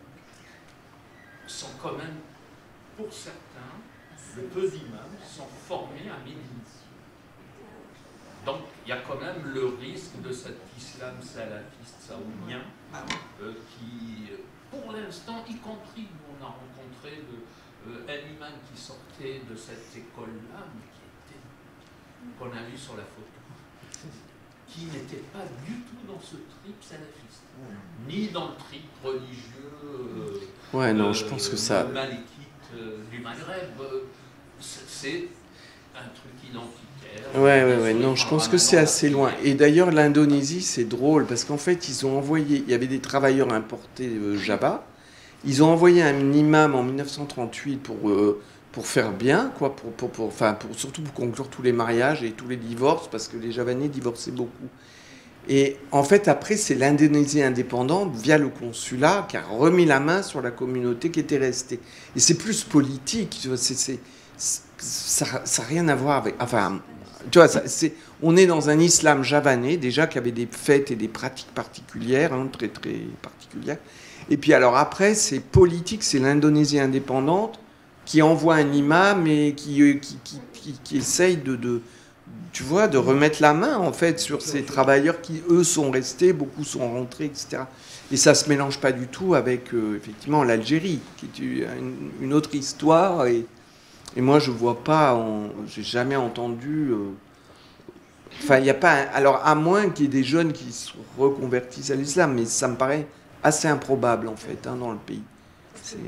sont quand même, pour certains, le peu d'imams sont formés à Médine. Donc il y a quand même le risque de cet islam salafiste saoudien euh, qui, pour l'instant, y compris, on a rencontré le, euh, un imam qui sortait de cette école-là, mais qui était, qu'on a vu sur la photo, qui n'était pas du tout dans ce trip salafiste, ni dans le trip religieux euh, ouais, non, euh, je pense que ça... malékite euh, du Maghreb. Euh, c'est un truc identitaire. Ouais, ouais, ouais, non, je pense que c'est assez loin. Et d'ailleurs, l'Indonésie, c'est drôle, parce qu'en fait, ils ont envoyé, il y avait des travailleurs importés euh, Java, ils ont envoyé un imam en mille neuf cent trente-huit pour, euh, pour faire bien, quoi, pour, pour, pour, enfin, pour, surtout pour conclure tous les mariages et tous les divorces, parce que les Javanais divorçaient beaucoup. Et en fait, après, c'est l'Indonésie indépendante, via le consulat, qui a remis la main sur la communauté qui était restée. Et c'est plus politique, tu vois, c'est... c'est ça n'a rien à voir avec... Enfin, tu vois, ça, c'est, on est dans un islam javanais, déjà, qui avait des fêtes et des pratiques particulières, hein, très, très particulières. Et puis, alors, après, c'est politique, c'est l'Indonésie indépendante qui envoie un imam et qui, qui, qui, qui, qui essaye de, de, tu vois, de remettre la main, en fait, sur ces travailleurs qui, eux, sont restés, beaucoup sont rentrés, et cetera. Et ça ne se mélange pas du tout avec, euh, effectivement, l'Algérie, qui est une, une autre histoire. Et... Et moi, je vois pas, j'ai jamais entendu. Euh, enfin, il n'y a pas. Un, alors, à moins qu'il y ait des jeunes qui se reconvertissent à l'islam, mais ça me paraît assez improbable, en fait, hein, dans le pays. C'est...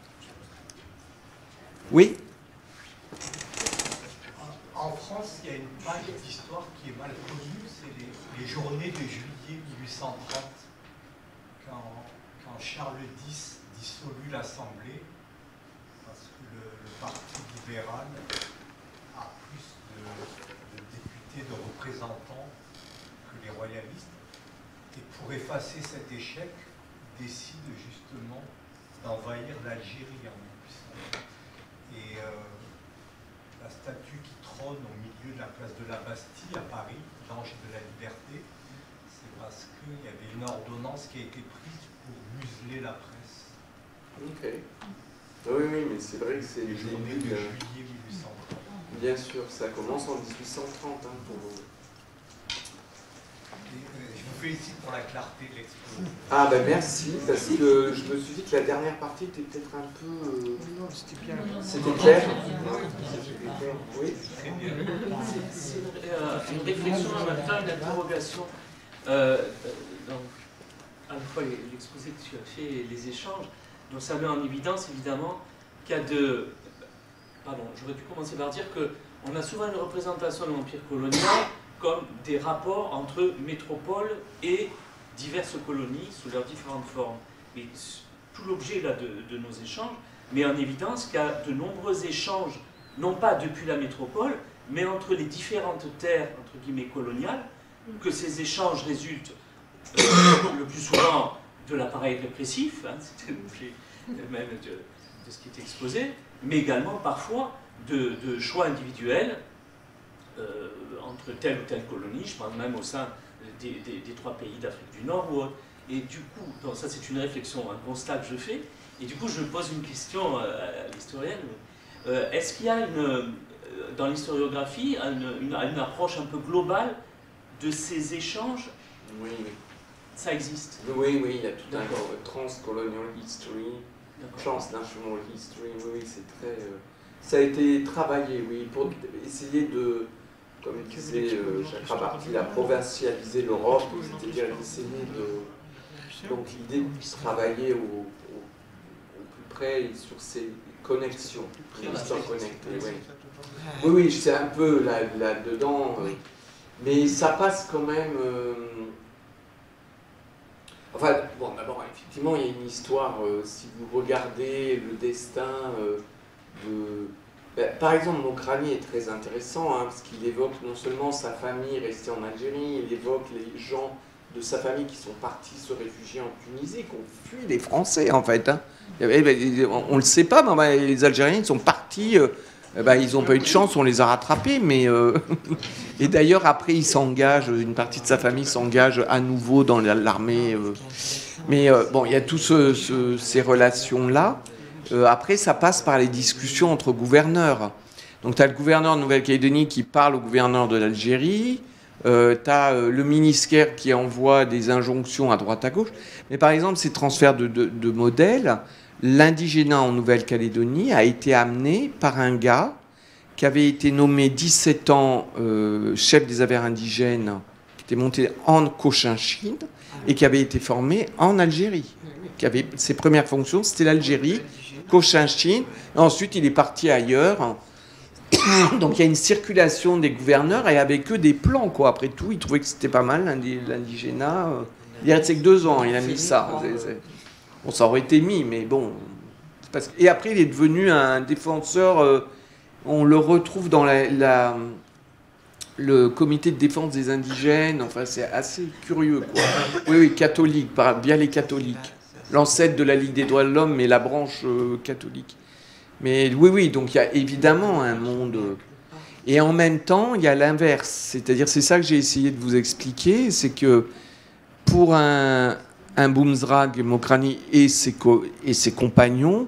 Oui. En France, il y a une vague d'histoire qui est mal connue, c'est les, les journées de juillet mille huit cent trente, quand, quand Charles X dissolut l'Assemblée. Le Parti libéral a plus de, de députés, de représentants que les royalistes. Et pour effacer cet échec, décide justement d'envahir l'Algérie en mille huit cent. Et euh, la statue qui trône au milieu de la place de la Bastille à Paris, l'Ange de la Liberté, c'est parce qu'il y avait une ordonnance qui a été prise pour museler la presse. Ok. Oui, oui, mais c'est vrai que c'est... Les journées de juillet mille huit cent trente. Bien sûr, ça commence en dix-huit cent trente, hein, pour vous. Et, euh, je vous félicite pour la clarté de l'exposé. Ah ben merci, parce que je me suis dit que la dernière partie était peut-être un peu... Euh... Non, c'était bien. C'était clair? Oui. Très bien. C'est une, une réflexion en même temps, une interrogation. Euh, donc, à la fois l'exposé que tu as fait et les échanges. Donc ça met en évidence évidemment qu'il y a de... Pardon, j'aurais dû commencer par dire qu'on a souvent une représentation de l'empire colonial comme des rapports entre métropole et diverses colonies sous leurs différentes formes. Et tout l'objet là de, de nos échanges met en évidence qu'il y a de nombreux échanges, non pas depuis la métropole, mais entre les différentes terres entre guillemets coloniales, que ces échanges résultent euh, le plus souvent de l'appareil répressif, hein, c'était l'objet même de, de ce qui est exposé, mais également parfois de, de choix individuels euh, entre telle ou telle colonie, je pense même au sein des, des, des trois pays d'Afrique du Nord ou autre. Et du coup, donc ça c'est une réflexion, un constat que je fais, et du coup je pose une question à l'historienne. Euh, Est-ce qu'il y a une, dans l'historiographie une, une, une approche un peu globale de ces échanges? Oui, oui. Ça existe. Oui, oui, il y a tout un transcolonial history, transnational history, oui, oui, c'est très... Euh, ça a été travaillé, oui, pour essayer de, comme disait euh, Jacques Rabarty, la provincialiser l'Europe, c'est-à-dire essayer de... Donc l'idée de travailler au, au, au plus près sur ces connexions, l'histoire connectée, oui. Oui, oui, c'est un peu là-dedans, là euh, mais ça passe quand même... Euh, Enfin, bon, d'abord, effectivement, il y a une histoire, euh, si vous regardez le destin euh, de... Ben, par exemple, Mokrani est très intéressant, hein, parce qu'il évoque non seulement sa famille restée en Algérie, il évoque les gens de sa famille qui sont partis se réfugier en Tunisie, qui ont fui les Français, en fait. Hein. On ne le sait pas, mais ben, les Algériens ils sont partis... Euh, Ben, ils n'ont pas eu de chance, on les a rattrapés, mais... Euh... Et d'ailleurs, après, il s'engage, une partie de sa famille s'engage à nouveau dans l'armée. Euh... Mais euh, bon, il y a toutes ce, ce, ces relations-là. Euh, après, ça passe par les discussions entre gouverneurs. Donc, tu as le gouverneur de Nouvelle-Calédonie qui parle au gouverneur de l'Algérie. Euh, tu as euh, le ministère qui envoie des injonctions à droite à gauche. Mais par exemple, ces transferts de, de, de modèles, l'indigénat en Nouvelle-Calédonie a été amené par un gars qui avait été nommé dix-sept ans euh, chef des affaires indigènes, qui était monté en Cochinchine et qui avait été formé en Algérie. Qui avait, ses premières fonctions, c'était l'Algérie, Cochinchine. Et ensuite, il est parti ailleurs. Donc il y a une circulation des gouverneurs et avec eux des plans, quoi. Après tout, il trouvait que c'était pas mal l'indigénat. Il est resté que deux ans, il a mis ça. C'est, c'est... Bon, ça aurait été mis, mais bon. Parce... Et après, il est devenu un défenseur. Euh, on le retrouve dans la, la, le comité de défense des indigènes. Enfin, c'est assez curieux, quoi. Oui, oui, catholique, bien les catholiques. L'ancêtre de la Ligue des droits de l'homme, mais la branche euh, catholique. Mais oui, oui, donc il y a évidemment un monde. Et en même temps, il y a l'inverse. C'est-à-dire, c'est ça que j'ai essayé de vous expliquer, c'est que pour un, un Boumsrag Mokrani et ses, co et ses compagnons,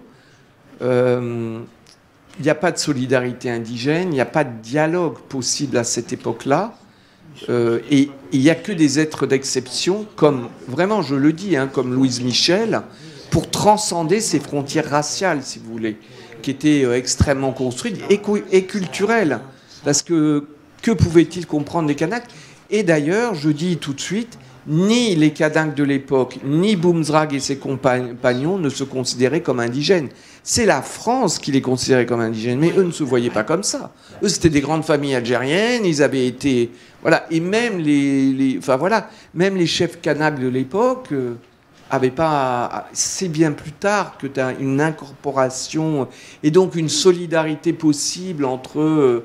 euh, il n'y a pas de solidarité indigène, il n'y a pas de dialogue possible à cette époque-là. Euh, et il n'y a que des êtres d'exception, comme, vraiment, je le dis, hein, comme Louise Michel, pour transcender ces frontières raciales, si vous voulez, qui étaient euh, extrêmement construites et, et culturelles. Parce que que pouvaient-ils comprendre les Kanaks? Et d'ailleurs, je dis tout de suite, ni les Kanaks de l'époque, ni Boumsrag et ses compagnons ne se considéraient comme indigènes. C'est la France qui les considérait comme indigènes, mais eux ne se voyaient pas comme ça. Eux, c'était des grandes familles algériennes, ils avaient été... Voilà, et même les... les enfin voilà, même les chefs Kanaks de l'époque... Euh, avait pas. C'est bien plus tard que tu as une incorporation et donc une solidarité possible entre euh,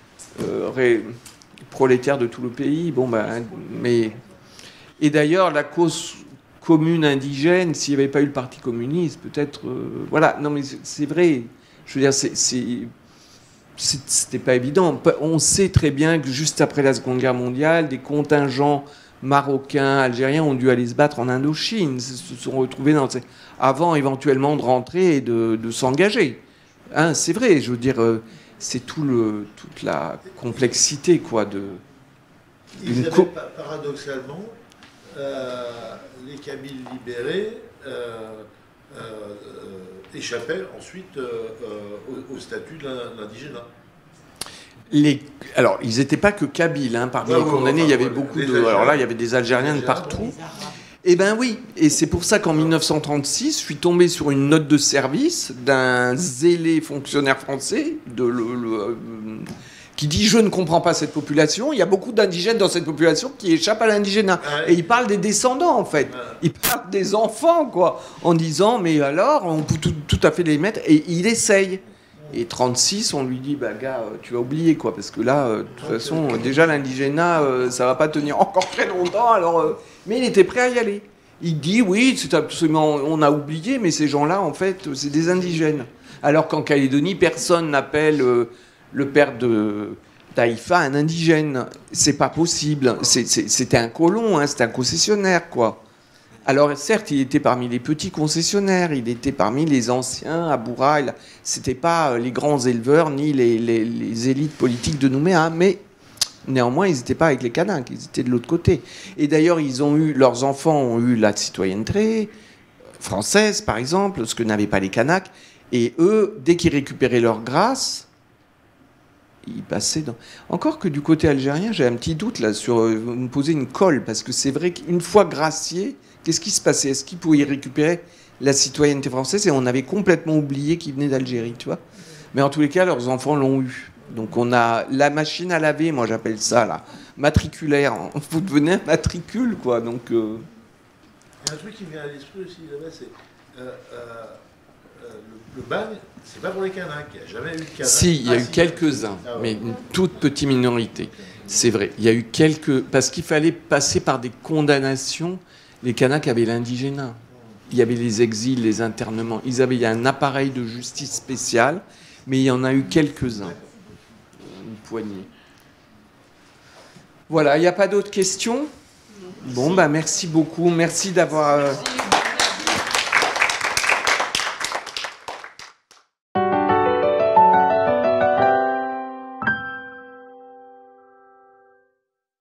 euh, prolétaires de tout le pays. Bon, ben, mais et d'ailleurs la cause commune indigène, s'il n'y avait pas eu le Parti communiste, peut-être. Euh, voilà. Non, mais c'est vrai. Je veux dire, c'est, c'est, c'était pas évident. On sait très bien que juste après la Seconde Guerre mondiale, des contingents marocains, algériens ont dû aller se battre en Indochine, ils se sont retrouvés dans ces... avant éventuellement de rentrer et de, de s'engager. Hein, c'est vrai, je veux dire, c'est tout le, toute la complexité, quoi, de... Ils avaient, co- paradoxalement, euh, les Kabyles libérés euh, euh, euh, échappaient ensuite euh, euh, au, au statut de l'indigénat. Les... Alors, ils n'étaient pas que Kabyles, hein. Parmi ouais, les condamnés, ouais, ouais, il y avait ouais, beaucoup de... Algériens. Alors là, il y avait des Algériens de partout. Eh bien oui, et c'est pour ça qu'en mille neuf cent trente-six, je suis tombé sur une note de service d'un zélé fonctionnaire français de le, le, euh, qui dit « Je ne comprends pas cette population, il y a beaucoup d'indigènes dans cette population qui échappent à l'indigénat. Ouais. » Et il parle des descendants, en fait. Ouais. Il parle des enfants, quoi, en disant « Mais alors, on peut tout, tout à fait les mettre. » Et il essaye. Et trente-six, on lui dit, bah gars, tu vas oublier, quoi, parce que là, euh, de toute façon, euh, déjà l'indigénat, euh, ça va pas tenir encore très longtemps. Alors, euh... mais il était prêt à y aller. Il dit, oui, c'est absolument, on a oublié, mais ces gens-là, en fait, c'est des indigènes. Alors qu'en Calédonie, personne n'appelle euh, le père de Taïfa un indigène. C'est pas possible. C'est, c'est, c'était un colon, hein, c'était un concessionnaire, quoi. Alors certes, il était parmi les petits concessionnaires, il était parmi les anciens à Bourail. C'était pas les grands éleveurs ni les, les, les élites politiques de Nouméa, mais néanmoins, ils n'étaient pas avec les Kanaks, ils étaient de l'autre côté. Et d'ailleurs, ils ont eu, leurs enfants ont eu la citoyenneté française, par exemple, ce que n'avaient pas les Kanaks. Et eux, dès qu'ils récupéraient leur grâce, ils passaient dans... Encore que du côté algérien, j'ai un petit doute là sur vous me posez une colle, parce que c'est vrai qu'une fois graciés, qu'est-ce qui se passait? Est-ce qu'ils pouvaient y récupérer la citoyenneté française? Et on avait complètement oublié qu'ils venaient d'Algérie, tu vois. Mais en tous les cas, leurs enfants l'ont eu. Donc on a la machine à laver, moi j'appelle ça la matriculaire. Vous devenez un matricule, quoi. Donc, euh... il y a un truc qui me vient à l'esprit aussi là-bas, c'est euh, euh, euh, le, le bagne, c'est pas pour les Kanaks. Il n'y a jamais eu de Kanaks. Si, il y a ah, eu si, quelques-uns, ah, ouais. Mais une toute petite minorité. C'est vrai. Il y a eu quelques... Parce qu'il fallait passer par des condamnations. Les Kanaks avaient l'indigénat. Il y avait les exils, les internements. Ils avaient, il y a un appareil de justice spécial, mais il y en a eu quelques-uns. Une poignée. Voilà, il n'y a pas d'autres questions? Bon, bah merci beaucoup. Merci d'avoir...